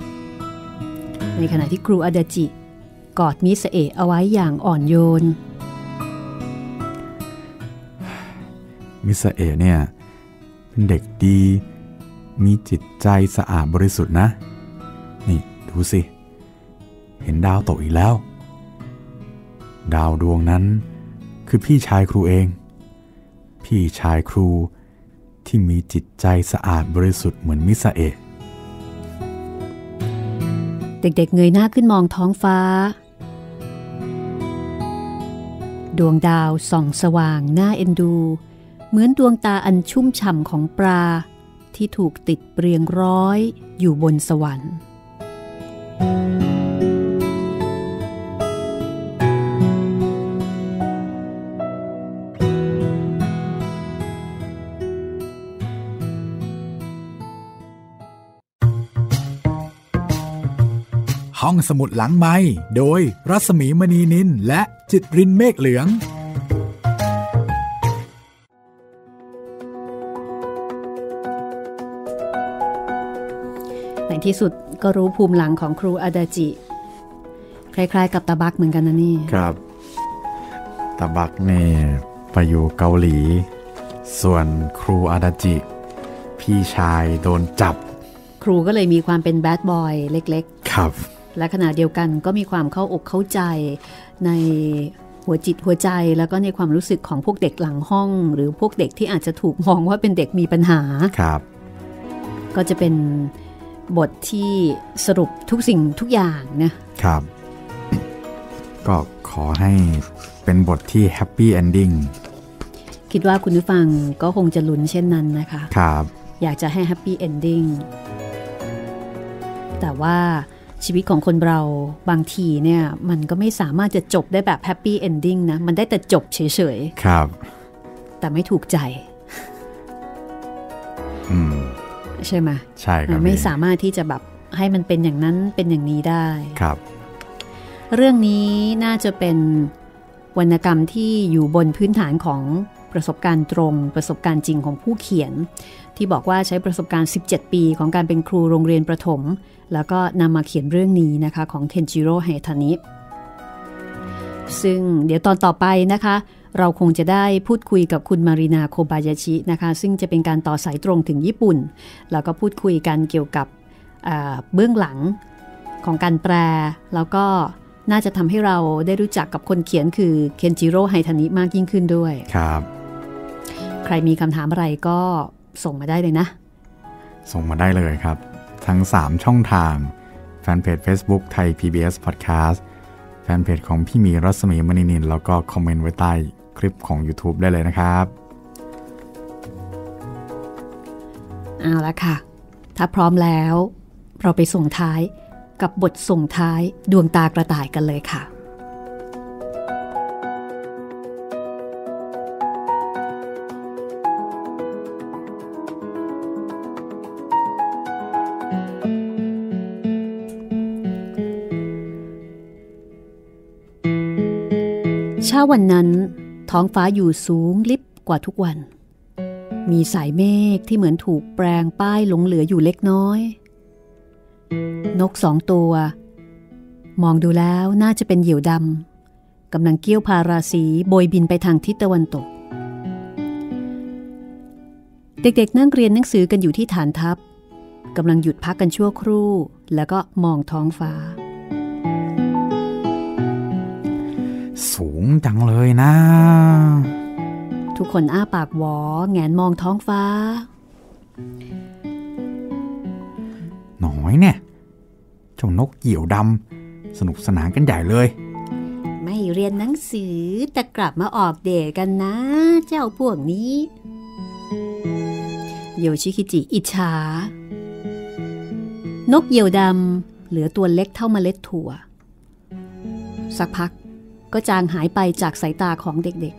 Speaker 2: ในขณะที่ครูอาดาจิกอดมิสเอะเอาไว้อย่างอ่อนโยน
Speaker 1: มิสเอะเนี่ยเป็นเด็กดีมีจิตใจสะอาดบริสุทธิ์นะนี่ดูสิเห็นดาวตกอีกแล้วดาวดวงนั้นคือพี่ชายครูเองพี่ชายครูที่มีจิตใจสะอาดบริสุทธิ์เหมือนมิสเอะ
Speaker 2: เด็กๆเงยหน้าขึ้นมองท้องฟ้าดวงดาวส่องสว่างน่าเอ็นดูเหมือนดวงตาอันชุ่มฉ่ำของปลาที่ถูกติดเรียงร้อยอยู่บนสวรรค์
Speaker 1: ห้องสมุดหลังไมค์โดยรัศมีมณีนินและจิตรินเมฆเหลือง
Speaker 2: ในที่สุดก็รู้ภูมิหลังของครูอาดาจิคล้ายๆกับตาบักเหมือนกันนะนี่
Speaker 1: ครับตาบักเนี่ยไปอยู่เกาหลีส่วนครูอาดาจิพี่ชายโดนจับ
Speaker 2: ครูก็เลยมีความเป็นแบดบอยเล็ก
Speaker 1: ๆครับ
Speaker 2: และขณะเดียวกันก็มีความเข้าอกเข้าใจในหัวจิตหัวใจแล้วก็ในความรู้สึกของพวกเด็กหลังห้องหรือพวกเด็กที่อาจจะถูกมองว่าเป็นเด็กมีปัญหา
Speaker 1: ครับ
Speaker 2: ก็จะเป็นบทที่สรุปทุกสิ่งทุกอย่างนะครับ
Speaker 1: ก็ขอให้เป็นบทที่แฮปปี้เอนดิ้ง
Speaker 2: คิดว่าคุณผู้ฟังก็คงจะลุ้นเช่นนั้นนะคะ
Speaker 1: ครับ
Speaker 2: อยากจะให้แฮปปี้เอนดิ้งแต่ว่าชีวิตของคนเราบางทีเนี่ยมันก็ไม่สามารถจะจบได้แบบแฮปปี้เอนดิ้งนะมันได้แต่จบเฉย
Speaker 1: ๆครับ
Speaker 2: แต่ไม่ถูกใจ
Speaker 1: อืม
Speaker 2: ใช่ไหม
Speaker 1: ใช่ครับ
Speaker 2: ไม่สามารถที่จะแบบให้มันเป็นอย่างนั้นเป็นอย่างนี้ได้
Speaker 1: ครับ
Speaker 2: เรื่องนี้น่าจะเป็นวรรณกรรมที่อยู่บนพื้นฐานของประสบการณ์ตรงประสบการณ์จริงของผู้เขียนที่บอกว่าใช้ประสบการณ์สิบเจ็ดปีของการเป็นครูโรงเรียนประถมแล้วก็นำมาเขียนเรื่องนี้นะคะของเคนจิโร่ไฮทานิซึ่งเดี๋ยวตอนต่อไปนะคะเราคงจะได้พูดคุยกับคุณมารินาโคบายาชินะคะซึ่งจะเป็นการต่อสายตรงถึงญี่ปุ่นแล้วก็พูดคุยกันเกี่ยวกับเบื้องหลังของการแปลแล้วก็น่าจะทำให้เราได้รู้จักกับคนเขียนคือเคนจิโร่ไฮทานิมากยิ่งขึ้นด้วย
Speaker 1: ครับ
Speaker 2: ใครมีคำถามอะไรก็ส่งมาได้เลยนะ
Speaker 1: ส่งมาได้เลยครับทั้งสามช่องทางแฟนเพจ Facebook ไทย พี บี เอส Podcast แฟนเพจของพี่มีรัศมีมณีนินแล้วก็คอมเมนต์ไว้ใต้คลิปของ YouTube ได้เลยนะครับ
Speaker 2: เอาละค่ะถ้าพร้อมแล้วเราไปส่งท้ายกับบทส่งท้ายดวงตากระต่ายกันเลยค่ะเช้าวันนั้นท้องฟ้าอยู่สูงลิบกว่าทุกวันมีสายเมฆที่เหมือนถูกแปรงป้ายหลงเหลืออยู่เล็กน้อยนกสองตัวมองดูแล้วน่าจะเป็นเหยี่ยวดำกำลังเกี้ยวพาราสีโบยบินไปทางทิศตะวันตกเด็กๆนั่งเรียนหนังสือกันอยู่ที่ฐานทัพกำลังหยุดพักกันชั่วครู่แล้วก็มองท้องฟ้า
Speaker 1: สูงจังเลยนะ
Speaker 2: ทุกคนอ้าปากหวอแงนมองท้องฟ้า
Speaker 1: หน่อยเนี่ยเจ้านกเหยี่ยวดำสนุกสนานกันใหญ่เลย
Speaker 2: ไม่เรียนหนังสือแต่กลับมาออกเดทกันนะเจ้าพวกนี้โยชิคิจิอิจฉานกเหยี่ยวดำเหลือตัวเล็กเท่าเมล็ดถั่วสักพักก็จางหายไปจากสายตาของเด็ก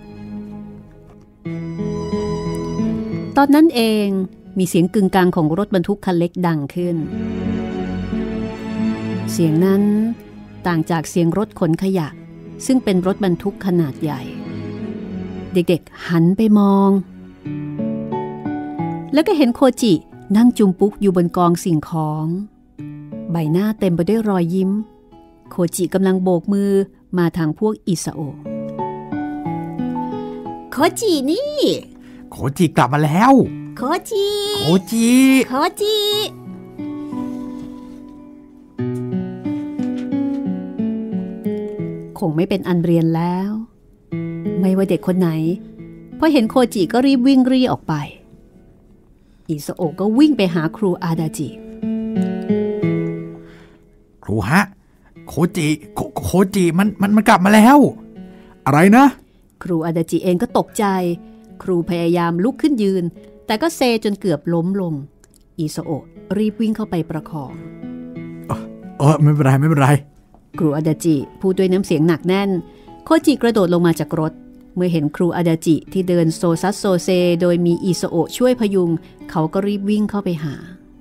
Speaker 2: ๆตอนนั้นเองมีเสียงกึ่งกลางของรถบรรทุกคันเล็กดังขึ้นเสียงนั้นต่างจากเสียงรถขนขยะซึ่งเป็นรถบรรทุกขนาดใหญ่เด็กๆหันไปมองแล้วก็เห็นโคจินั่งจุมปุ๊กอยู่บนกองสิ่งของใบหน้าเต็มไปด้วยรอยยิ้มโคจิกำลังโบกมือมาทางพวกอิซาโอะโคจินี่
Speaker 1: โคจิกลับมาแล้ว
Speaker 2: โคจิ
Speaker 1: โคจิ
Speaker 2: โคจิคงไม่เป็นอันเรียนแล้วไม่ว่าเด็กคนไหนพอเห็นโคจิก็รีบวิ่งรีออกไปอิโซโอะก็วิ่งไปหาครูอาดาจิ
Speaker 1: ครูฮะโคจิโคโคจิมันมันมันกลับมาแล้วอะไรนะ
Speaker 2: ครูอาดาจิเองก็ตกใจครูพยายามลุกขึ้นยืนแต่ก็เซจนเกือบล้มลงอิโซโอะรีบวิ่งเข้าไปประคอง
Speaker 1: เออไม่เป็นไรไม่เป็นไร
Speaker 2: ครูอาดาจิพูดด้วยน้ำเสียงหนักแน่นโคจิกระโดดลงมาจากรถเมื่อเห็นครูอาดาจิที่เดินโซซัสโซเซโดยมีอิโซโอะช่วยพยุงเขาก็รีบวิ่งเข้าไปหา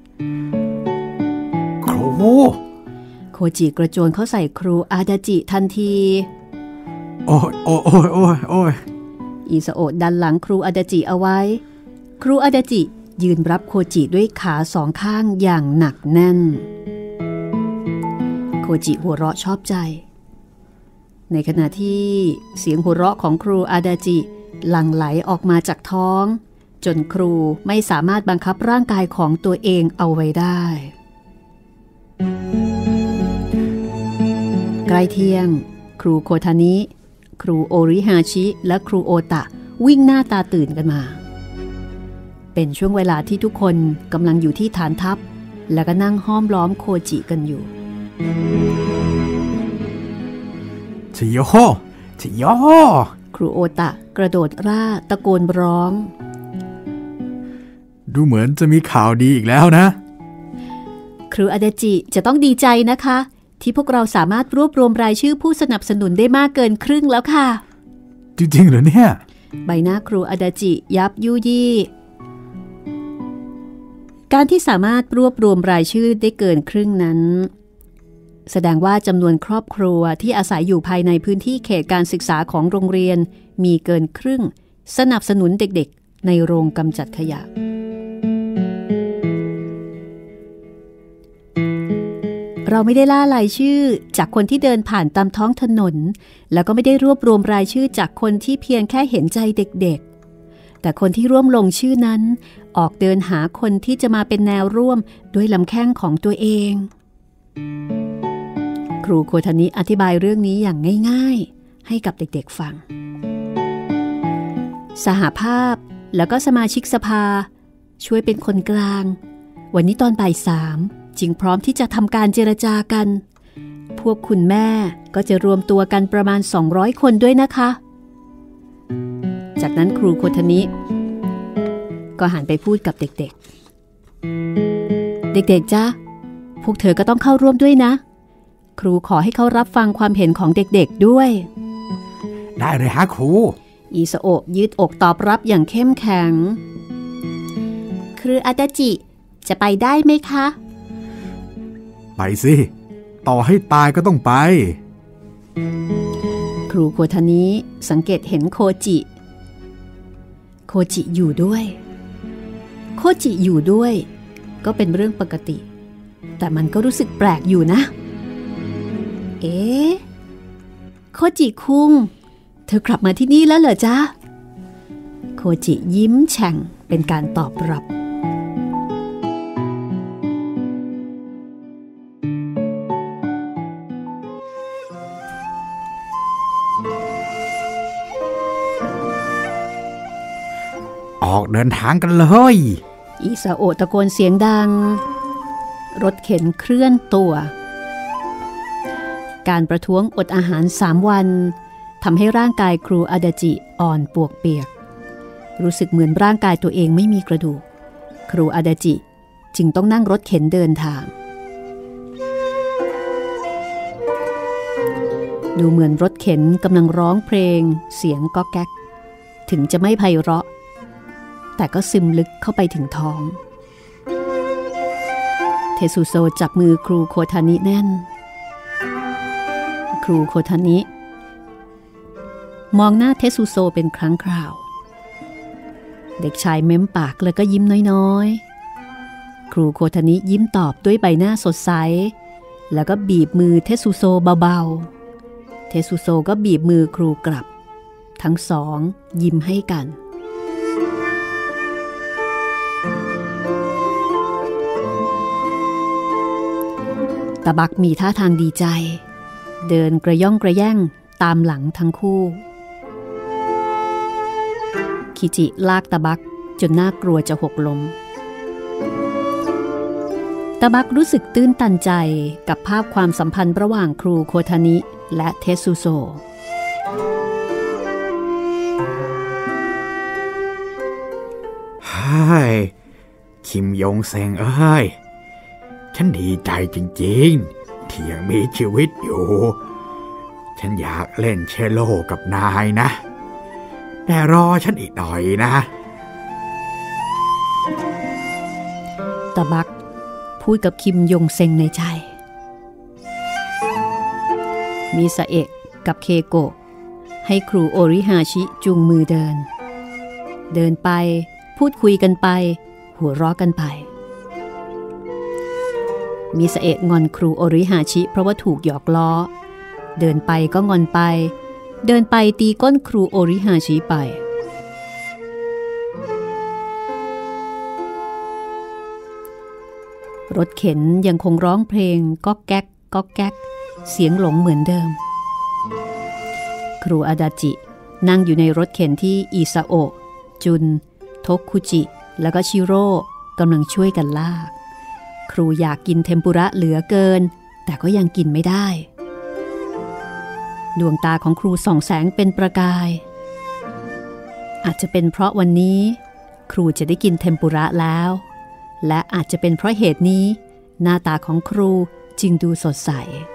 Speaker 1: ครู
Speaker 2: โคจิกระโจนเข้าใส่ครูอาดาจิทันที
Speaker 1: โอ้ยโอ้ยโอ้ยโอ้ยโอ้ย
Speaker 2: อิโซโอะดันหลังครูอาดาจิเอาไว้ครูอาดาจิยืนรับโคจิด้วยขาสองข้างอย่างหนักแน่นโคจิหัวเราะชอบใจในขณะที่เสียงหัวเราะของครูอาดาจิหลั่งไหลออกมาจากท้องจนครูไม่สามารถบังคับร่างกายของตัวเองเอาไว้ได้ใกล้เที่ยงครูโคทานิครูโอริฮาชิและครูโอตะวิ่งหน้าตาตื่นกันมาเป็นช่วงเวลาที่ทุกคนกำลังอยู่ที่ฐานทัพแล้วก็นั่งห้อมล้อมโคจิกันอยู่
Speaker 1: ชโยชโย
Speaker 2: ครูโอตะกระโดดร่าตะโกนร้อง
Speaker 1: ดูเหมือนจะมีข่าวดีอีกแล้วนะ
Speaker 2: ครูอาดาจิจะต้องดีใจนะคะที่พวกเราสามารถรวบรวมรายชื่อผู้สนับสนุนได้มากเกินครึ่งแล้วค่ะ
Speaker 1: จริงๆเหรอเนี่ย
Speaker 2: ใบหน้าครูอาดาจิยับยุยี่การที่สามารถรวบรวมรายชื่อได้เกินครึ่งนั้นแสดงว่าจำนวนครอบครัวที่อาศัยอยู่ภายในพื้นที่เขตการศึกษาของโรงเรียนมีเกินครึ่งสนับสนุนเด็กๆในโรงกำจัดขยะเราไม่ได้ล่ารายชื่อจากคนที่เดินผ่านตามท้องถนนแล้วก็ไม่ได้รวบรวมรายชื่อจากคนที่เพียงแค่เห็นใจเด็กๆแต่คนที่ร่วมลงชื่อนั้นออกเดินหาคนที่จะมาเป็นแนวร่วมด้วยลำแข้งของตัวเองครูโคทานิอธิบายเรื่องนี้อย่างง่ายๆให้กับเด็กๆฟังสหภาพแล้วก็สมาชิกสภาช่วยเป็นคนกลางวันนี้ตอนบ่ายสามจึงพร้อมที่จะทำการเจรจากันพวกคุณแม่ก็จะรวมตัวกันประมาณสองร้อยคนด้วยนะคะจากนั้นครูโคทานิก็หันไปพูดกับเด็กๆเด็กๆจ้ะพวกเธอก็ต้องเข้าร่วมด้วยนะครูขอให้เขารับฟังความเห็นของเด็กๆด้วย
Speaker 1: ได้เลยฮะครู
Speaker 2: อิโซโอะยืดอกตอบรับอย่างเข้มแข็งครูอาดาจิจะไปได้ไหมคะ
Speaker 1: ไปสิต่อให้ตายก็ต้องไป
Speaker 2: ครูโคทานิสังเกตเห็นโคจิโคจิอยู่ด้วยโคจิอยู่ด้วยก็เป็นเรื่องปกติแต่มันก็รู้สึกแปลกอยู่นะเอ๊ะโคจิคุงเธอกลับมาที่นี่แล้วเหรอจ๊ะโคจิยิ้มแฉ่งเป็นการตอบรับ
Speaker 1: ออกเดินทางกันเลย
Speaker 2: อิซาโอะตะโกนเสียงดังรถเข็นเคลื่อนตัวการประท้วงอดอาหารสามวันทำให้ร่างกายครูอาดาจิอ่อนปวกเปียกรู้สึกเหมือนร่างกายตัวเองไม่มีกระดูกครูอาดาจิจึงต้องนั่งรถเข็นเดินทางดูเหมือนรถเข็นกำลังร้องเพลงเสียงก๊อกแก๊กถึงจะไม่ไพเราะแต่ก็ซึมลึกเข้าไปถึงท้องเทสุโซจับมือครูโคทานิแน่นครูโคทานิมองหน้าเทสุโซเป็นครั้งคราวเด็กชายเม้มปากแล้วก็ยิ้มน้อยๆครูโคทานิยิ้มตอบด้วยใบหน้าสดใสแล้วก็บีบมือเทสุโซเบาๆเทสุโซก็บีบมือครูกลับทั้งสองยิ้มให้กันตาบักมีท่าทางดีใจเดินกระย่องกระแย่งตามหลังทั้งคู่คิจิลากตาบักจนน่ากลัวจะหกล้มตาบักรู้สึกตื้นตันใจกับภาพความสัมพันธ์ระหว่างครูโคทานิและเทสุโซ
Speaker 3: ฮ่ายคิมยงเซงเอ้ยฉันดีใจจริงๆที่ยังมีชีวิตอยู่ฉันอยากเล่นเชลโลกับนายนะแต่รอฉันอีกหน่อยนะ
Speaker 2: ตาบักพูดกับคิมยงเซงในใจมิซาเอะกับเคโกะให้ครูโอริฮาชิจูงมือเดินเดินไปพูดคุยกันไปหัวเราะกันไปมิซาเอะงอนครูโอริฮาชิเพราะว่าถูกหยอกล้อเดินไปก็งอนไปเดินไปตีก้นครูโอริฮาชิไปรถเข็นยังคงร้องเพลงก๊อกแก๊กก๊อกแก๊กเสียงหลงเหมือนเดิมครูอาดาจินั่งอยู่ในรถเข็นที่อิซาโอะจุนโทคุจิแล้วก็ชิโร่กำลังช่วยกันลากครูอยากกินเทมปุระเหลือเกินแต่ก็ยังกินไม่ได้ดวงตาของครูส่องแสงเป็นประกายอาจจะเป็นเพราะวันนี้ครูจะได้กินเทมปุระแล้วและอาจจะเป็นเพราะเหตุนี้หน้าตาของครูจึงดูสดใส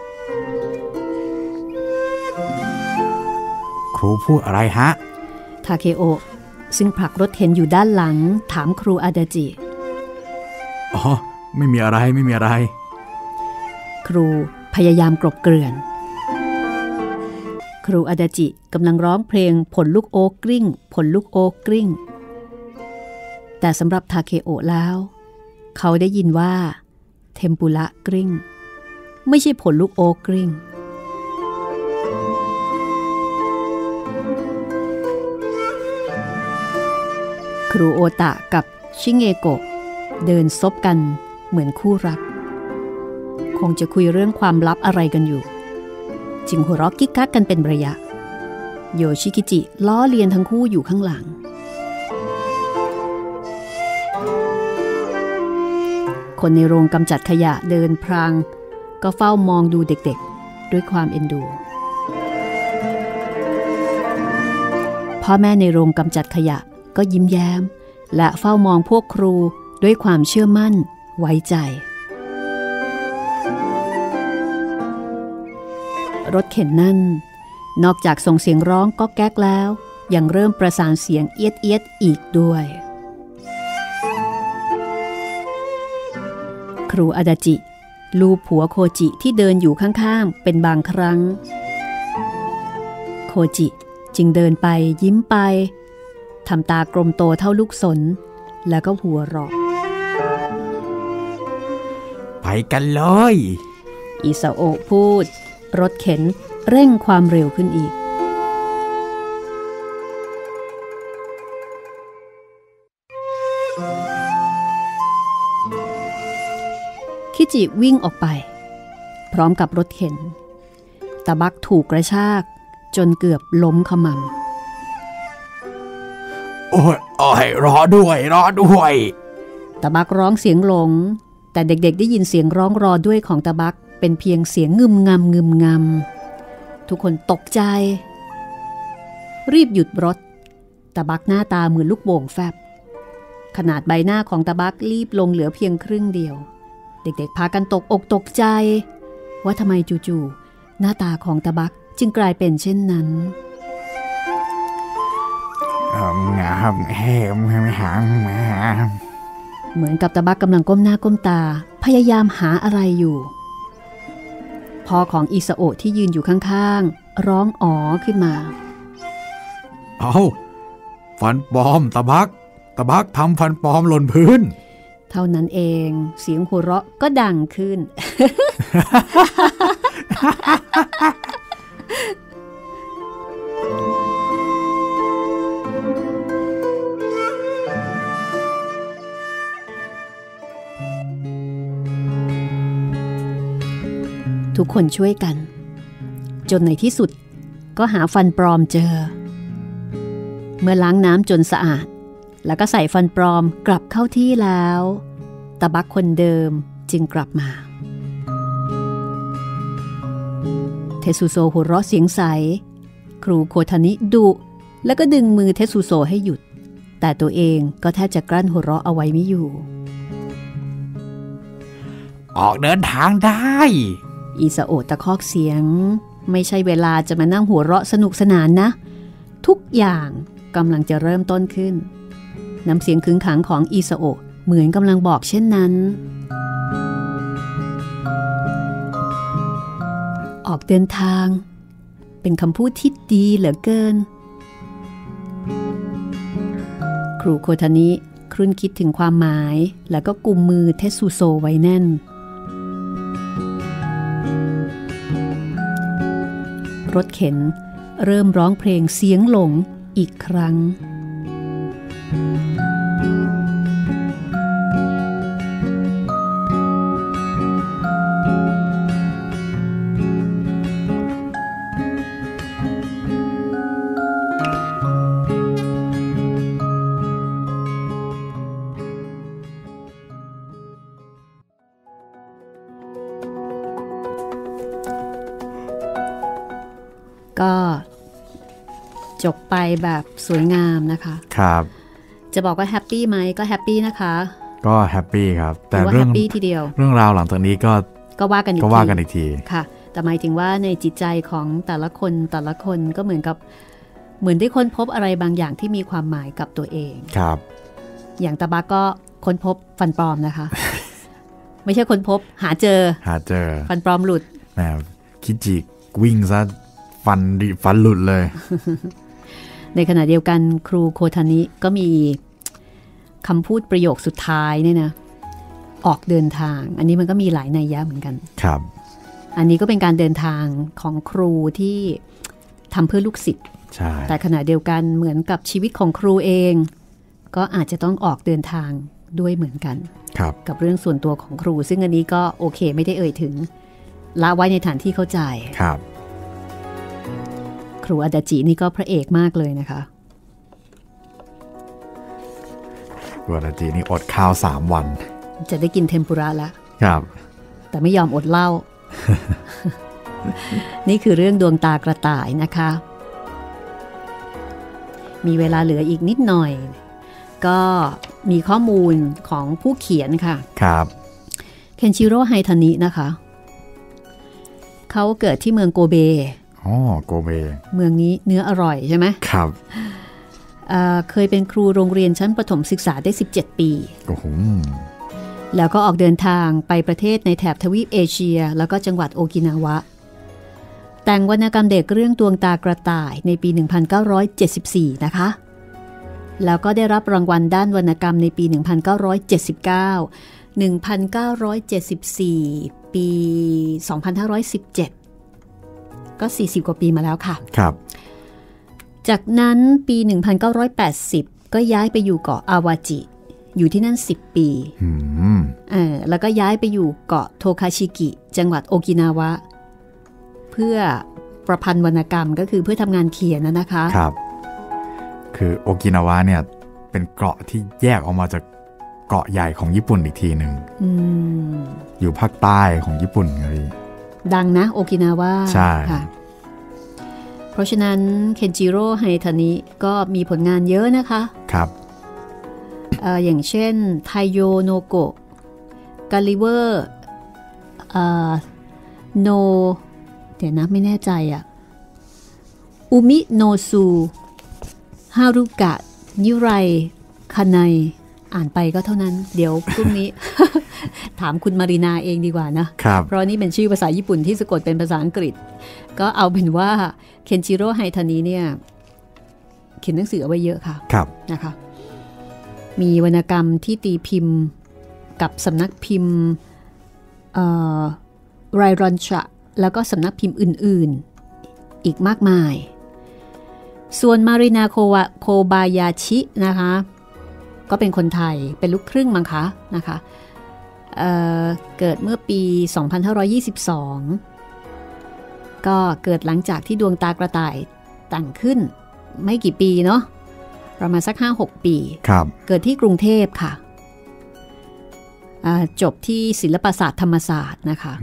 Speaker 1: ครูพูดอะไรฮะ
Speaker 2: ทาเคโอะซึ่งผลักรถเข็นอยู่ด้านหลังถามครูอาดาจิ
Speaker 1: อ๋อไม่มีอะไรไม่มีอะไร
Speaker 2: ครูพยายามกลบเกลื่อนครูอาดาจิกำลังร้องเพลงผลลูกโอ๊กกลิ้งผลลูกโอ๊กกลิ้งแต่สำหรับทาเคโอะแล้วเขาได้ยินว่าเทมปุระกลิ้งไม่ใช่ผลลูกโอ๊กกลิ้งครูโอตะกับชิเงโกะเดินซบกันเหมือนคู่รักคงจะคุยเรื่องความลับอะไรกันอยู่จึงหัวเราะกิ๊กกักกันเป็นระยะโยชิกิจิล้อเลียนทั้งคู่อยู่ข้างหลังคนในโรงกำจัดขยะเดินพรางก็เฝ้ามองดูเด็กๆด้วยความเอ็นดูพ่อแม่ในโรงกำจัดขยะก็ยิ้มแย้มและเฝ้ามองพวกครูด้วยความเชื่อมั่นไว้ใจรถเข็นนั่นนอกจากส่งเสียงร้องก๊อกแก๊กแล้วยังเริ่มประสานเสียงเอียดเอียดอีกด้วยครูอาดาจิลูบผัวโคจิที่เดินอยู่ข้างๆเป็นบางครั้งโคจิจึงเดินไปยิ้มไปทำตากลมโตเท่าลูกศรแล้วก็หัวเราะ
Speaker 3: ไปกันเลย
Speaker 2: อิซาโอะพูดรถเข็นเร่งความเร็วขึ้นอีกคิจิวิ่งออกไปพร้อมกับรถเข็นตาบักถูกกระชากจนเกือบล้มขมำ
Speaker 3: โอ้ยโอ้ยรอด้วยรอด้วย
Speaker 2: ตาบักร้องเสียงหลงแต่เด็กๆได้ยินเสียงร้องรอด้วยของตาบักเป็นเพียงเสียงงึมงำงึมงำทุกคนตกใจรีบหยุดรถตาบักหน้าตาเหมือนลูกโป่งแฟบขนาดใบหน้าของตาบักรีบลงเหลือเพียงครึ่งเดียวเด็กๆพากันตกอกตกใจว่าทำไมจู่ๆหน้าตาของตาบักจึงกลายเป็นเช่นนั้น
Speaker 3: งามแหมหางมา
Speaker 2: เหมือนกับตาบักกำลังก้มหน้าก้มตาพยายามหาอะไรอยู่พ่อของอิซาโอะที่ยืนอยู่ข้างๆร้องอ๋อขึ้นมา
Speaker 1: เอาฟันปลอมตาบักตาบักทำฟันปลอมหล่นพื้น
Speaker 2: เท่านั้นเองเสียงหัวเราะก็ดังขึ้น
Speaker 1: ค
Speaker 2: ทุกคนช่วยกันจนในที่สุดก็หาฟันปลอมเจอเมื่อล้างน้ำจนสะอาดแล้วก็ใส่ฟันปลอมกลับเข้าที่แล้วตาบักคนเดิมจึงกลับมาเทสุโซหัวเราะเสียงใสครูโคทานิดุแล้วก็ดึงมือเทสุโซให้หยุดแต่ตัวเองก็แทบจะกลั้นหัวเราะเอาไว้ไม่อยู่
Speaker 3: ออกเดินทางได้
Speaker 2: อิซาโอะตะคอกเสียงไม่ใช่เวลาจะมานั่งหัวเราะสนุกสนานนะทุกอย่างกำลังจะเริ่มต้นขึ้นน้ำเสียงขึงขังของอิซาโอะเหมือนกำลังบอกเช่นนั้นออกเดินทางเป็นคำพูดที่ดีเหลือเกินครูโคทานิครุ่นคิดถึงความหมายแล้วก็กุมมือเทสุโซไว้แน่นรถเข็นเริ่มร้องเพลงเสียงหลงอีกครั้งก็จบไปแบบสวยงามนะคะ
Speaker 1: ครับ
Speaker 2: จะบอกว่าแฮปปี้ไหมก็แฮปปี้นะคะ
Speaker 1: ก็แฮปปี้ครับ
Speaker 2: แต่เรื่องแฮปปี้ทีเดียว
Speaker 1: เรื่องราวหลังจากนี้ก็
Speaker 2: ก็ว่ากันอีก
Speaker 1: ทีก็ว่ากันอีกที
Speaker 2: ค่ะแต่หมายถึงว่าในจิตใจของแต่ละคนแต่ละคนก็เหมือนกับเหมือนได้ค้นพบอะไรบางอย่างที่มีความหมายกับตัวเอง
Speaker 1: ครับ
Speaker 2: อย่างตาบักก็ค้นพบฟันปลอมนะคะ ไม่ใช่ค้นพบหาเจอ
Speaker 1: หาเจอ
Speaker 2: ฟันปลอมหลุด
Speaker 1: แหมคิจิวิ่งซะฟันดิฟันหลุดเลย
Speaker 2: ในขณะเดียวกันครูโคทานิก็มีคำพูดประโยคสุดท้ายเนี่ยนะออกเดินทางอันนี้มันก็มีหลายนัยยะเหมือนกัน
Speaker 1: ครับ
Speaker 2: อันนี้ก็เป็นการเดินทางของครูที่ทำเพื่อลูกศิษย์
Speaker 1: ใช่
Speaker 2: แต่ขณะเดียวกันเหมือนกับชีวิตของครูเองก็อาจจะต้องออกเดินทางด้วยเหมือนกัน
Speaker 1: ครับ
Speaker 2: กับเรื่องส่วนตัวของครูซึ่งอันนี้ก็โอเคไม่ได้เอ่ยถึงละไว้ในฐานที่เข้าใจ
Speaker 1: ครับ
Speaker 2: ครูอาดาจินี่ก็พระเอกมากเลยนะคะ
Speaker 1: ครูอาดาจินี่อดข้าวสามวัน
Speaker 2: จะได้กินเทมปุระแล้ว
Speaker 1: ครับ
Speaker 2: แต่ไม่ยอมอดเหล้า นี่คือเรื่องดวงตากระต่ายนะคะมีเวลาเหลืออีกนิดหน่อยก็มีข้อมูลของผู้เขียนค่ะ
Speaker 1: ครับ
Speaker 2: เคนชิโร่ไฮทานินะคะเขาเกิดที่เมืองโกเบ
Speaker 1: อ๋อโกเบ
Speaker 2: เมืองนี้เนื้ออร่อยใช่ไหม
Speaker 1: ครับ
Speaker 2: เอ่อ เคยเป็นครูโรงเรียนชั้นประถมศึกษาได้สิบเจ็ดปี
Speaker 1: โอ้โห
Speaker 2: แล้วก็ออกเดินทางไปประเทศในแถบทวีปเอเชียแล้วก็จังหวัดโอกินาวะแต่งวรรณกรรมเด็กเรื่องดวงตากระต่ายในปีหนึ่งพันเก้าร้อยเจ็ดสิบสี่นะคะแล้วก็ได้รับรางวัลด้านวรรณกรรมในปีหนึ่งพันเก้าร้อยเจ็ดสิบเก้า หนึ่งพันเก้าร้อยเจ็ดสิบสี่ปีสองพันห้าร้อยสิบเจ็ดก็สี่สิบกว่าปีมาแล้วค่ะ
Speaker 1: ครับ
Speaker 2: จากนั้นปีหนึ่งพันเก้าร้อยแปดสิบก็ย้ายไปอยู่เกาะอาวาจิอยู่ที่นั่นสิบปีเออแล้วก็ย้ายไปอยู่เกาะโทคาชิกิจังหวัดโอกินาวะเพื่อประพันธ์วรรณกรรมก็คือเพื่อทำงานเขียนนะนะคะ
Speaker 1: ครับคือโอกินาวะเนี่ยเป็นเกาะที่แยกออกมาจากเกาะใหญ่ของญี่ปุ่นอีกทีหนึ่ง อ, อยู่ภาคใต้ของญี่ปุ่นไง
Speaker 2: ดังนะโอกินาวะ
Speaker 1: ใช่
Speaker 2: ค่ะเพราะฉะนั้นเคนจิโร่ไฮทานิก็มีผลงานเยอะนะคะ
Speaker 1: ครับ
Speaker 2: เอ่อ อย่างเช่นไทโยโนโกะกาลิเวอร์เอ่อโนเดี๋ยวนะไม่แน่ใจอ่ะอุมิโนซูฮารุกะนิไรคาไนอ่านไปก็เท่านั้นเดี๋ยวพรุ่งนี้ ถามคุณมารินาเองดีกว่านะเพราะนี่เป็นชื่อภาษาญี่ปุ่นที่สะกดเป็นภาษาอังกฤษก็เอาเป็นว่าเคนจิโร่ไฮทานิเนี่ยเขียนหนังสือเอาไว้เยอะค่ะนะคะมีวรรณกรรมที่ตีพิมพ์กับสำนักพิมพ์ไรรอนชะแล้วก็สำนักพิมพ์อื่นๆอีกมากมายส่วนมารินาโควะโคบายาชินะคะก็เป็นคนไทยเป็นลูกครึ่งมั้งคะนะคะ เอ่อ เกิดเมื่อปีสองพันห้าร้อยยี่สิบสองก็เกิดหลังจากที่ดวงตากระต่ายแต่งขึ้นไม่กี่ปีเนาะประมาณสัก ห้าหก ปี
Speaker 1: ครับ
Speaker 2: เกิดที่กรุงเทพค่ะจบที่ศิลปศาสตร์ธรรมศาสตร์นะคะ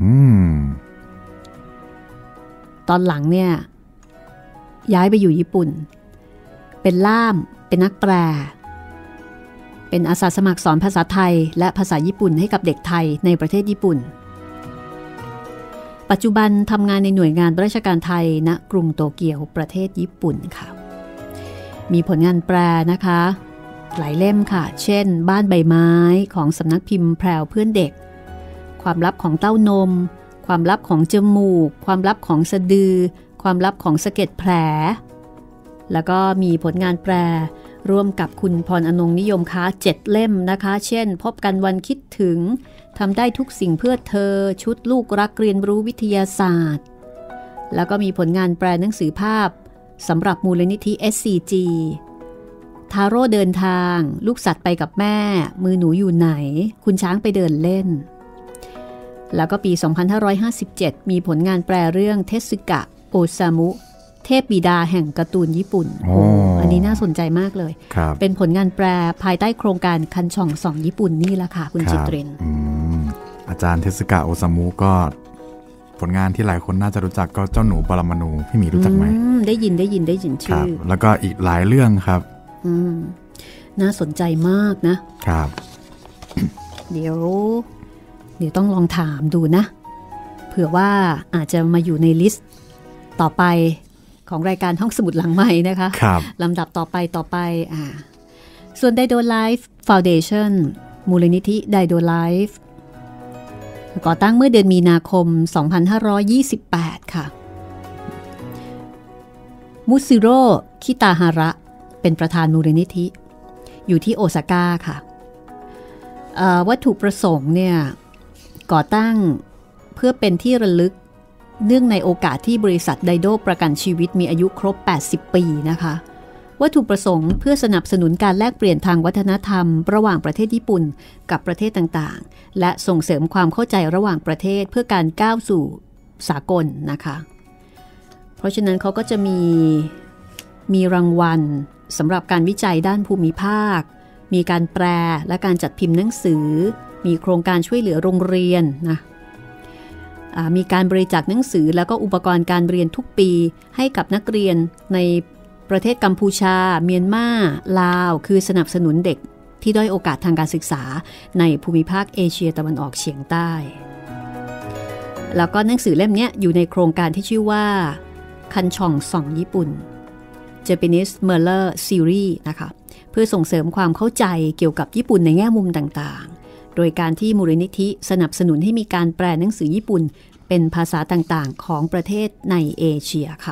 Speaker 2: ตอนหลังเนี่ยย้ายไปอยู่ญี่ปุ่นเป็นล่ามเป็นนักแปลเป็นอาสาสมัครสอนภาษาไทยและภาษาญี่ปุ่นให้กับเด็กไทยในประเทศญี่ปุ่นปัจจุบันทำงานในหน่วยงานราชการไทยณกรุงโตเกียวประเทศญี่ปุ่นค่ะมีผลงานแปลนะคะหลายเล่มค่ะเช่นบ้านใบไม้ของสำนักพิมพ์แพรวเพื่อนเด็กความลับของเต้านมความลับของจมูกความลับของสะดือความลับของสะเก็ดแผลแล้วก็มีผลงานแปลร่วมกับคุณพรอนงนิยมค้าเจ็ดเล่มนะคะเช่นพบกันวันคิดถึงทำได้ทุกสิ่งเพื่อเธอชุดลูกรักเรียนรู้วิทยาศาสตร์แล้วก็มีผลงานแปลหนังสือภาพสำหรับมูลนิธิ เอส ซี จี ทาโร่เดินทางลูกสัตว์ไปกับแม่มือหนูอยู่ไหนคุณช้างไปเดินเล่นแล้วก็ปีสองพันห้าร้อยห้าสิบเจ็ดมีผลงานแปลเรื่องเทสึกะโอซามุเทพบิดาแห่งการ์ตูนญี่ปุ่น
Speaker 1: โอ้
Speaker 2: อันนี้น่าสนใจมากเลยเป็นผลงานแปลภายใต้โครงการคันช่องสองญี่ปุ่นนี่แหละค่ะคุณจิตริน
Speaker 1: อาจารย์เทสึกะโอซามุก็ผลงานที่หลายคนน่าจะรู้จักก็เจ้าหนูปรมาณูพี่หมีรู้จักไหม
Speaker 2: ได้ยินได้ยินได้ยินชื่อ
Speaker 1: แล้วก็อีกหลายเรื่องครับ
Speaker 2: น่าสนใจมากนะครับ เดี๋ยวเดี๋ยวต้องลองถามดูนะเผื่อว่าอาจจะมาอยู่ในลิสต์ต่อไปของรายการห้องสมุดหลังใหม่นะคะลำดับต่อไปต่อไปอ่าส่วน Daido Life Foundation มูลนิธิ Daido Life ก่อตั้งเมื่อเดือนมีนาคมสองพันห้าร้อยยี่สิบแปดค่ะมุซิโร่คิตาฮาระเป็นประธานมูลนิธิอยู่ที่โอซาก้าค่ะวัตถุประสงค์เนี่ยก่อตั้งเพื่อเป็นที่ระลึกเนื่องในโอกาสที่บริษัทไดโดประกันชีวิตมีอายุครบแปดสิบปีนะคะวัตถุประสงค์เพื่อสนับสนุนการแลกเปลี่ยนทางวัฒนธรรมระหว่างประเทศญี่ปุ่นกับประเทศต่างๆและส่งเสริมความเข้าใจระหว่างประเทศเพื่อการก้าวสู่สากลนะคะเพราะฉะนั้นเขาก็จะมีมีรางวัลสำหรับการวิจัยด้านภูมิภาคมีการแปลและการจัดพิมพ์หนังสือมีโครงการช่วยเหลือโรงเรียนนะมีการบริจาคหนังสือแล้วก็อุปกรณ์การเรียนทุกปีให้กับนักเรียนในประเทศกัมพูชาเมียนมาลาวคือสนับสนุนเด็กที่ด้อยโอกาสทางการศึกษาในภูมิภาคเอเชียตะวันออกเฉียงใต้แล้วก็หนังสือเล่มนี้อยู่ในโครงการที่ชื่อว่าคันช่องส่องญี่ปุ่น Japanese Mirror Series นะคะเพื่อส่งเสริมความเข้าใจเกี่ยวกับญี่ปุ่นในแง่มุมต่างๆโดยการที่มูลนิธิสนับสนุนให้มีการแปลหนังสือญี่ปุ่นเป็นภาษาต่างๆของประเทศในเอเชียค่ะ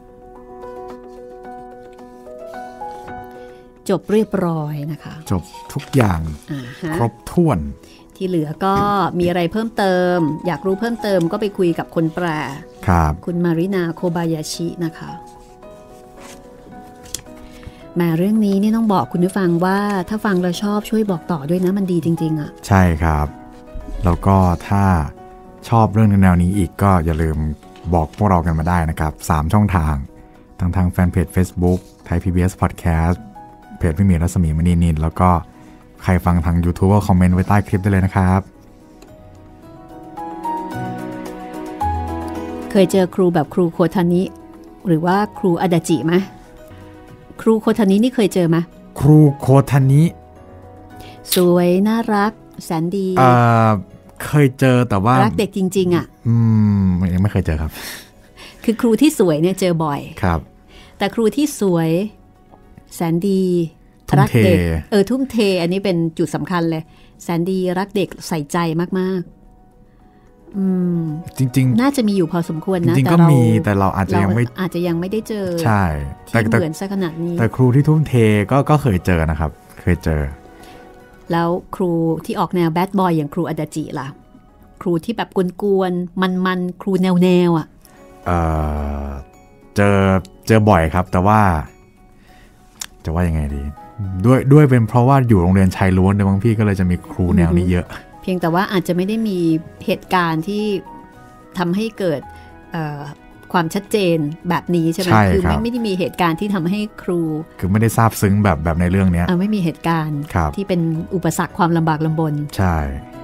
Speaker 2: จบเรียบร้อยนะคะ
Speaker 1: จบทุกอย่างครบถ้วน
Speaker 2: ที่เหลือก็มีอะไรเพิ่มเติมอยากรู้เพิ่มเติมก็ไปคุยกับคนแปล
Speaker 1: ครับ
Speaker 2: คุณมารินาโคบายาชินะคะแม่เรื่องนี้นี่ต้องบอกคุณผู้ฟังว่าถ้าฟังแล้วชอบช่วยบอกต่อด้วยนะมันดีจริงๆอ่ะ
Speaker 1: ใช่ครับแล้วก็ถ้าชอบเรื่องแนวนี้อีกก็อย่าลืมบอกพวกเรากันมาได้นะครับสามช่องทางทั้งทางแฟนเพจ Facebook ไทย พี บี เอส Podcast เพจพี่หมีรัศมีมณีนินแล้วก็ใครฟังทาง YouTube ก็คอมเมนต์ไว้ใต้คลิปได้เลยนะครับ
Speaker 2: เคยเจอครูแบบครูโคทานิหรือว่าครูอาดาจิไหมครูโคทานินี่เคยเจอไหม
Speaker 1: ครูโคทานิ
Speaker 2: สวยน่ารักแสนดี
Speaker 1: เอ่อเคยเจอแต่ว่า
Speaker 2: รักเด็กจริงๆอ่ะ
Speaker 1: อืมยังไม่เคยเจอครับ
Speaker 2: คือครูที่สวยเนี่ยเจอบ่อย
Speaker 1: ครับ
Speaker 2: แต่ครูที่สวยแสนดี
Speaker 1: รักเด็ก
Speaker 2: เออทุ่มเทอันนี้เป็นจุดสำคัญเลยแสนดีรักเด็กใส่ใจมากๆอืม
Speaker 1: จริง
Speaker 2: ๆน่าจะมีอยู่พอสมควรนะ
Speaker 1: จริงๆก็มีแต่เราอาจจะยังไม่
Speaker 2: อาจจะยังไม่ได้เจอ
Speaker 1: ใช่
Speaker 2: ที่เหมือนซะขนาดนี้
Speaker 1: แต่ครูที่ทุ่มเทก็ก็เคยเจอนะครับเคยเจอ
Speaker 2: แล้วครูที่ออกแนวแบดบอยอย่างครูอาดาจิล่ะครูที่แบบกวนๆมันๆครูแนวๆอ่ะ
Speaker 1: เออเจอเจอบ่อยครับแต่ว่าจะว่ายังไงดีด้วยด้วยเป็นเพราะว่าอยู่โรงเรียนชายล้วนในบางพี่ก็เลยจะมีครูแนวนี้เยอะ
Speaker 2: เพียงแต่ว่าอาจจะไม่ได้มีเหตุการณ์ที่ทำให้เกิดความชัดเจนแบบนี้ใช่ไหมคือไม่ไม่ได้มีเหตุการณ์ที่ทำให้ครู
Speaker 1: คือไม่ได้ซาบซึ้งแบบแบบในเรื่องนี้
Speaker 2: ไม่มีเหตุการณ์ที่เป็นอุปสรรคความลำบากลำบน
Speaker 1: ใช่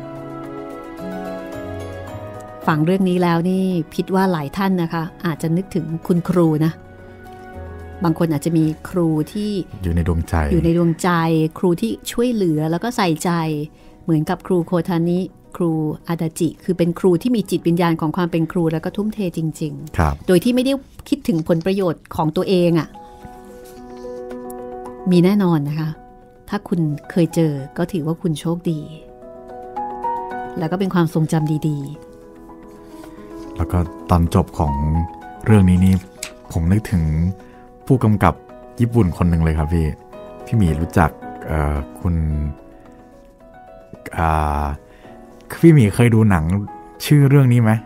Speaker 2: ฟังเรื่องนี้แล้วนี่คิดว่าหลายท่านนะคะอาจจะนึกถึงคุณครูนะบางคนอาจจะมีครูที่
Speaker 1: อยู่ในดวงใจ
Speaker 2: อยู่ในดวงใจครูที่ช่วยเหลือแล้วก็ใส่ใจเหมือนกับครูโคทานิครูอาดาจิคือเป็นครูที่มีจิตวิญญาณของความเป็นครูแล้วก็ทุ่มเทจริงๆโดยที่ไม่ได้คิดถึงผลประโยชน์ของตัวเองอะ่ะมีแน่นอนนะคะถ้าคุณเคยเจอก็ถือว่าคุณโชคดีแล้วก็เป็นความทรงจำดี
Speaker 1: ๆแล้วก็ตอนจบของเรื่องนี้นี่ผมนึกถึงผู้กำกับญี่ปุ่นคนหนึ่งเลยครับพี่พี่หมีรู้จักคุณพี่หมีเคยดูหนังชื่อเรื่องนี้ไหม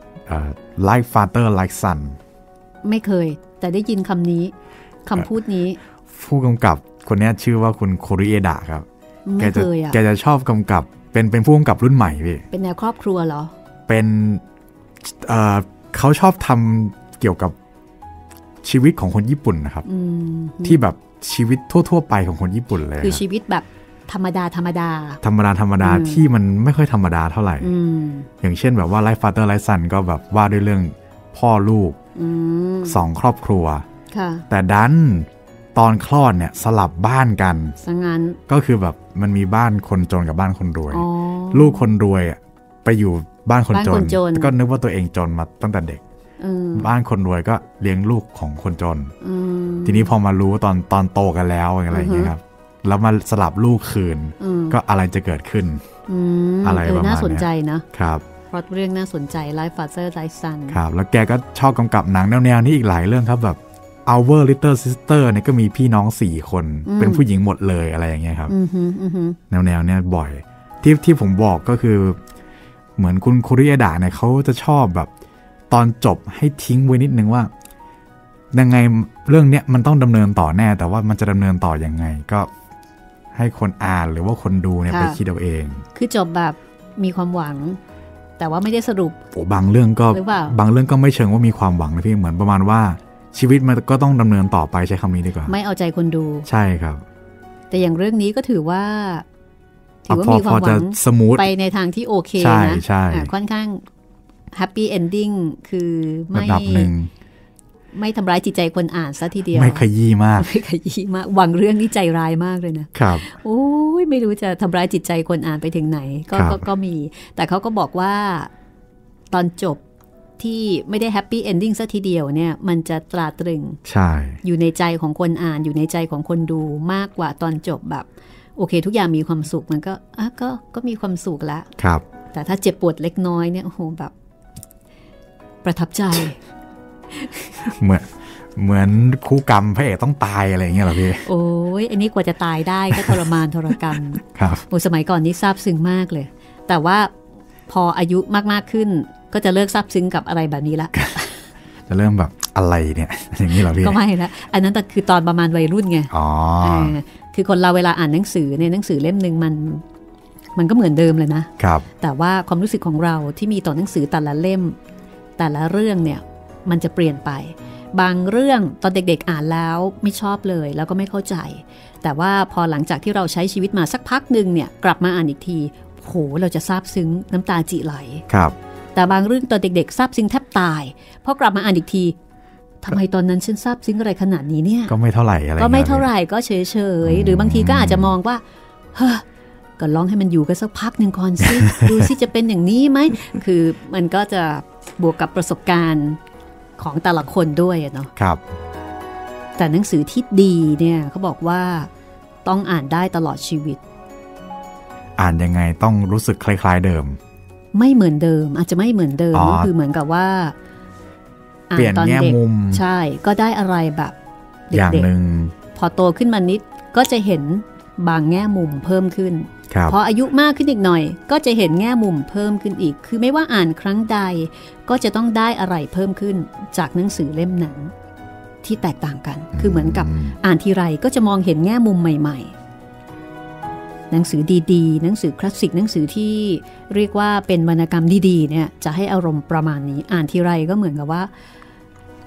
Speaker 1: Like Father Like Son
Speaker 2: ไม่เคยแต่ได้ยินคำนี้คำพูดนี้
Speaker 1: ผู้กำกับคนนี้ชื่อว่าคุณโคริเอดะครับแกจะแกจะชอบกำกับเป็นเป็นผู้กำกับรุ่นใหม่พี่
Speaker 2: เป็นแนวครอบครัวเหรอ
Speaker 1: เป็นเอ่อเขาชอบทำเกี่ยวกับชีวิตของคนญี่ปุ่นนะครับที่แบบชีวิตทั่วๆไปของคนญี่ปุ่นเลย
Speaker 2: คือชีวิตแบบธรรมดาธรรมดา
Speaker 1: ธรรมดาธรรมดาที่มันไม่ค่อยธรรมดาเท่าไหร่อย่างเช่นแบบว่า Like Father Like Son ก็แบบว่าด้วยเรื่องพ่อลูกสองครอบครัวแต่ดันตอนคลอดเนี่ยสลับบ้านกัน
Speaker 2: ซะงั้น
Speaker 1: ก็คือแบบมันมีบ้านคนจนกับบ้านคนรวยลูกคนรวยไปอยู่บ้านคนจนก็นึกว่าตัวเองจนมาตั้งแต่เด็กบ้านคนรวยก็เลี้ยงลูกของคนจนทีนี้พอมารู้ตอนตอนโตกันแล้วอะไรอย่างเงี้ยครับแล้วมาสลับลูกคืนก็อะไรจะเกิดขึ้นอะไรประมาณนี้
Speaker 2: น่าสนใจนะครับเพราะเรื่องน่าสนใจ Like Father Like Son
Speaker 1: ครับแล้วแกก็ชอบกำกับหนังแนวๆนี้อีกหลายเรื่องครับแบบ Our Little Sister เนี่ยก็มีพี่น้องสี่คนเป็นผู้หญิงหมดเลยอะไรอย่างเงี้ยครับแนวๆเนี่ยบ่อยที่ที่ผมบอกก็คือเหมือนคุณโคริเอดะเนี่ยเขาจะชอบแบบตอนจบให้ทิ้งไว้นิดนึงว่ายังไงเรื่องเนี้ยมันต้องดำเนินต่อแน่แต่ว่ามันจะดำเนินต่อยังไงก็ให้คนอ่านหรือว่าคนดูเนี่ยไปคิดเอาเอง
Speaker 2: คือจบแบบมีความหวังแต่ว่าไม่ได้สรุป
Speaker 1: โอ้บางเรื่องก็บางเรื่องก็ไม่เชิงว่ามีความหวังนะพี่เหมือนประมาณว่าชีวิตมันก็ต้องดำเนินต่อไปใช้คำนี้ดีกว่า
Speaker 2: ไม่เอาใจคนดู
Speaker 1: ใช่ครับ
Speaker 2: แต่อย่างเรื่องนี้ก็ถือว่าถือว่ามีความหวังไปในทางที่โอเคนะค่อนข้างแฮปปี้เอนดิ้งคือไม่ไม่ทำร้ายจิตใจคนอ่านซะทีเดียว
Speaker 1: ไม่ขยี้มาก
Speaker 2: ไม่ขยี้มากหวังเรื่องนี้ใจร้ายมากเลยนะครับโอ้ยไม่รู้จะทำร้ายจิตใจคนอ่านไปถึงไหนก็ก็มีแต่เขาก็บอกว่าตอนจบที่ไม่ได้แฮปปี้เอนดิ้งซะทีเดียวเนี่ยมันจะตราตรึง
Speaker 1: ใช่
Speaker 2: อยู่ในใจของคนอ่านอยู่ในใจของคนดูมากกว่าตอนจบแบบโอเคทุกอย่างมีความสุขมันก็อ่ะก็ก็มีความสุขแล้ว
Speaker 1: ครับ
Speaker 2: แต่ถ้าเจ็บปวดเล็กน้อยเนี่ยโอ้โหแบบประทับใจ
Speaker 1: เหมือนเหมือนคู่กรรมพระเอกต้องตายอะไรอย่างเงี้ยเหรอพี่
Speaker 2: โอ้ยอันนี้กว่าจะตายได้ก็ทรมานทรกรรม
Speaker 1: ครับ
Speaker 2: โอ้สมัยก่อนนี้ซาบซึ้งมากเลยแต่ว่าพออายุมากๆขึ้นก็จะเลิกซาบซึ้งกับอะไรแบบนี้ละ
Speaker 1: จะเริ่มแบบอะไรเนี่ยอย่างนี้เหรอพี่
Speaker 2: ก็ไม่ละอันนั้นแต่คือตอนประมาณวัยรุ่นไง
Speaker 1: อ๋อ
Speaker 2: คือคนเราเวลาอ่านหนังสือเนี่ยหนังสือเล่มนึงมันมันก็เหมือนเดิมเลยนะครับแต่ว่าความรู้สึกของเราที่มีต่อหนังสือแต่ละเล่มแต่ละเรื่องเนี่ยมันจะเปลี่ยนไปบางเรื่องตอนเด็กๆอ่านแล้วไม่ชอบเลยแล้วก็ไม่เข้าใจแต่ว่าพอหลังจากที่เราใช้ชีวิตมาสักพักนึงเนี่ยกลับมาอ่านอีกทีโหเราจะซาบซึ้งน้ำตาจิไหล
Speaker 1: ครับ
Speaker 2: แต่บางเรื่องตอนเด็กๆซาบซึ้งแทบตายพอกลับมาอ่านอีกทีทำไมตอนนั้นฉันซาบซึ้งอะไรขนาดนี้เนี่ย
Speaker 1: ก็ไม่เท่าไหร่อะไร
Speaker 2: ก็ไม่เท่าไหร่ก็เฉยๆหรือบางทีก็อาจจะมองว่าเฮ้อก็ลองให้มันอยู่กันสักพักหนึ่งก่อนสิดูสิจะเป็นอย่างนี้ไหมคือมันก็จะบวกกับประสบการณ์ของแต่ละคนด้วยเนาะ
Speaker 1: ครับ
Speaker 2: แต่หนังสือที่ดีเนี่ยเขาบอกว่าต้องอ่านได้ตลอดชีวิต
Speaker 1: อ่านยังไงต้องรู้สึกคล้ายๆเดิม
Speaker 2: ไม่เหมือนเดิมอาจจะไม่เหมือนเดิมก็คือเหมือนกับว่า
Speaker 1: เปลี่ยนแง่มุม
Speaker 2: ใช่ก็ได้อะไรแบบ
Speaker 1: อย่างนึง
Speaker 2: พอโตขึ้นมานิดก็จะเห็นบางแง่มุมเพิ่มขึ้นพออายุมากขึ้นอีกหน่อยก็จะเห็นแง่มุมเพิ่มขึ้นอีกคือไม่ว่าอ่านครั้งใดก็จะต้องได้อะไรเพิ่มขึ้นจากหนังสือเล่มนั้นที่แตกต่างกันคือเหมือนกับอ่านทีไรก็จะมองเห็นแง่มุมใหม่ๆหนังสือดีๆหนังสือคลาสสิกหนังสือที่เรียกว่าเป็นวรรณกรรมดีๆเนี่ยจะให้อารมณ์ประมาณนี้อ่านทีไรก็เหมือนกับว่า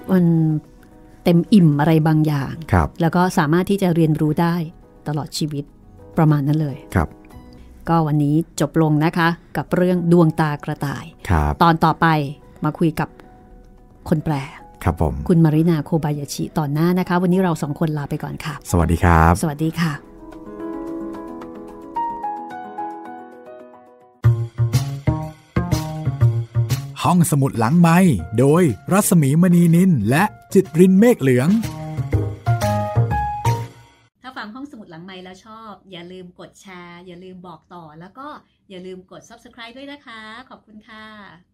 Speaker 2: มันเต็มอิ่มอะไรบางอย่าง
Speaker 1: แล้ว
Speaker 2: ก็สามารถที่จะเรียนรู้ได้ตลอดชีวิตประมาณนั้นเลย
Speaker 1: ครับ
Speaker 2: ก็วันนี้จบลงนะคะกับเรื่องดวงตากระต่ายตอนต่อไปมาคุยกับคนแปล
Speaker 1: ครับผม
Speaker 2: คุณมารินาโคบายาชิตอนหน้านะคะวันนี้เราสองคนลาไปก่อนค่ะ
Speaker 1: สวัสดีครับ
Speaker 2: สวัสดีค่ะ
Speaker 1: ห้องสมุดหลังไมค์โดยรัศมีมณีนินและจิตรินเมฆเหลือง
Speaker 2: ถ้าฟังห้องสมุดหลังไมค์แล้วชอบอย่าลืมกดแชร์อย่าลืมบอกต่อแล้วก็อย่าลืมกด ซับสไครบ์ ด้วยนะคะขอบคุณค่ะ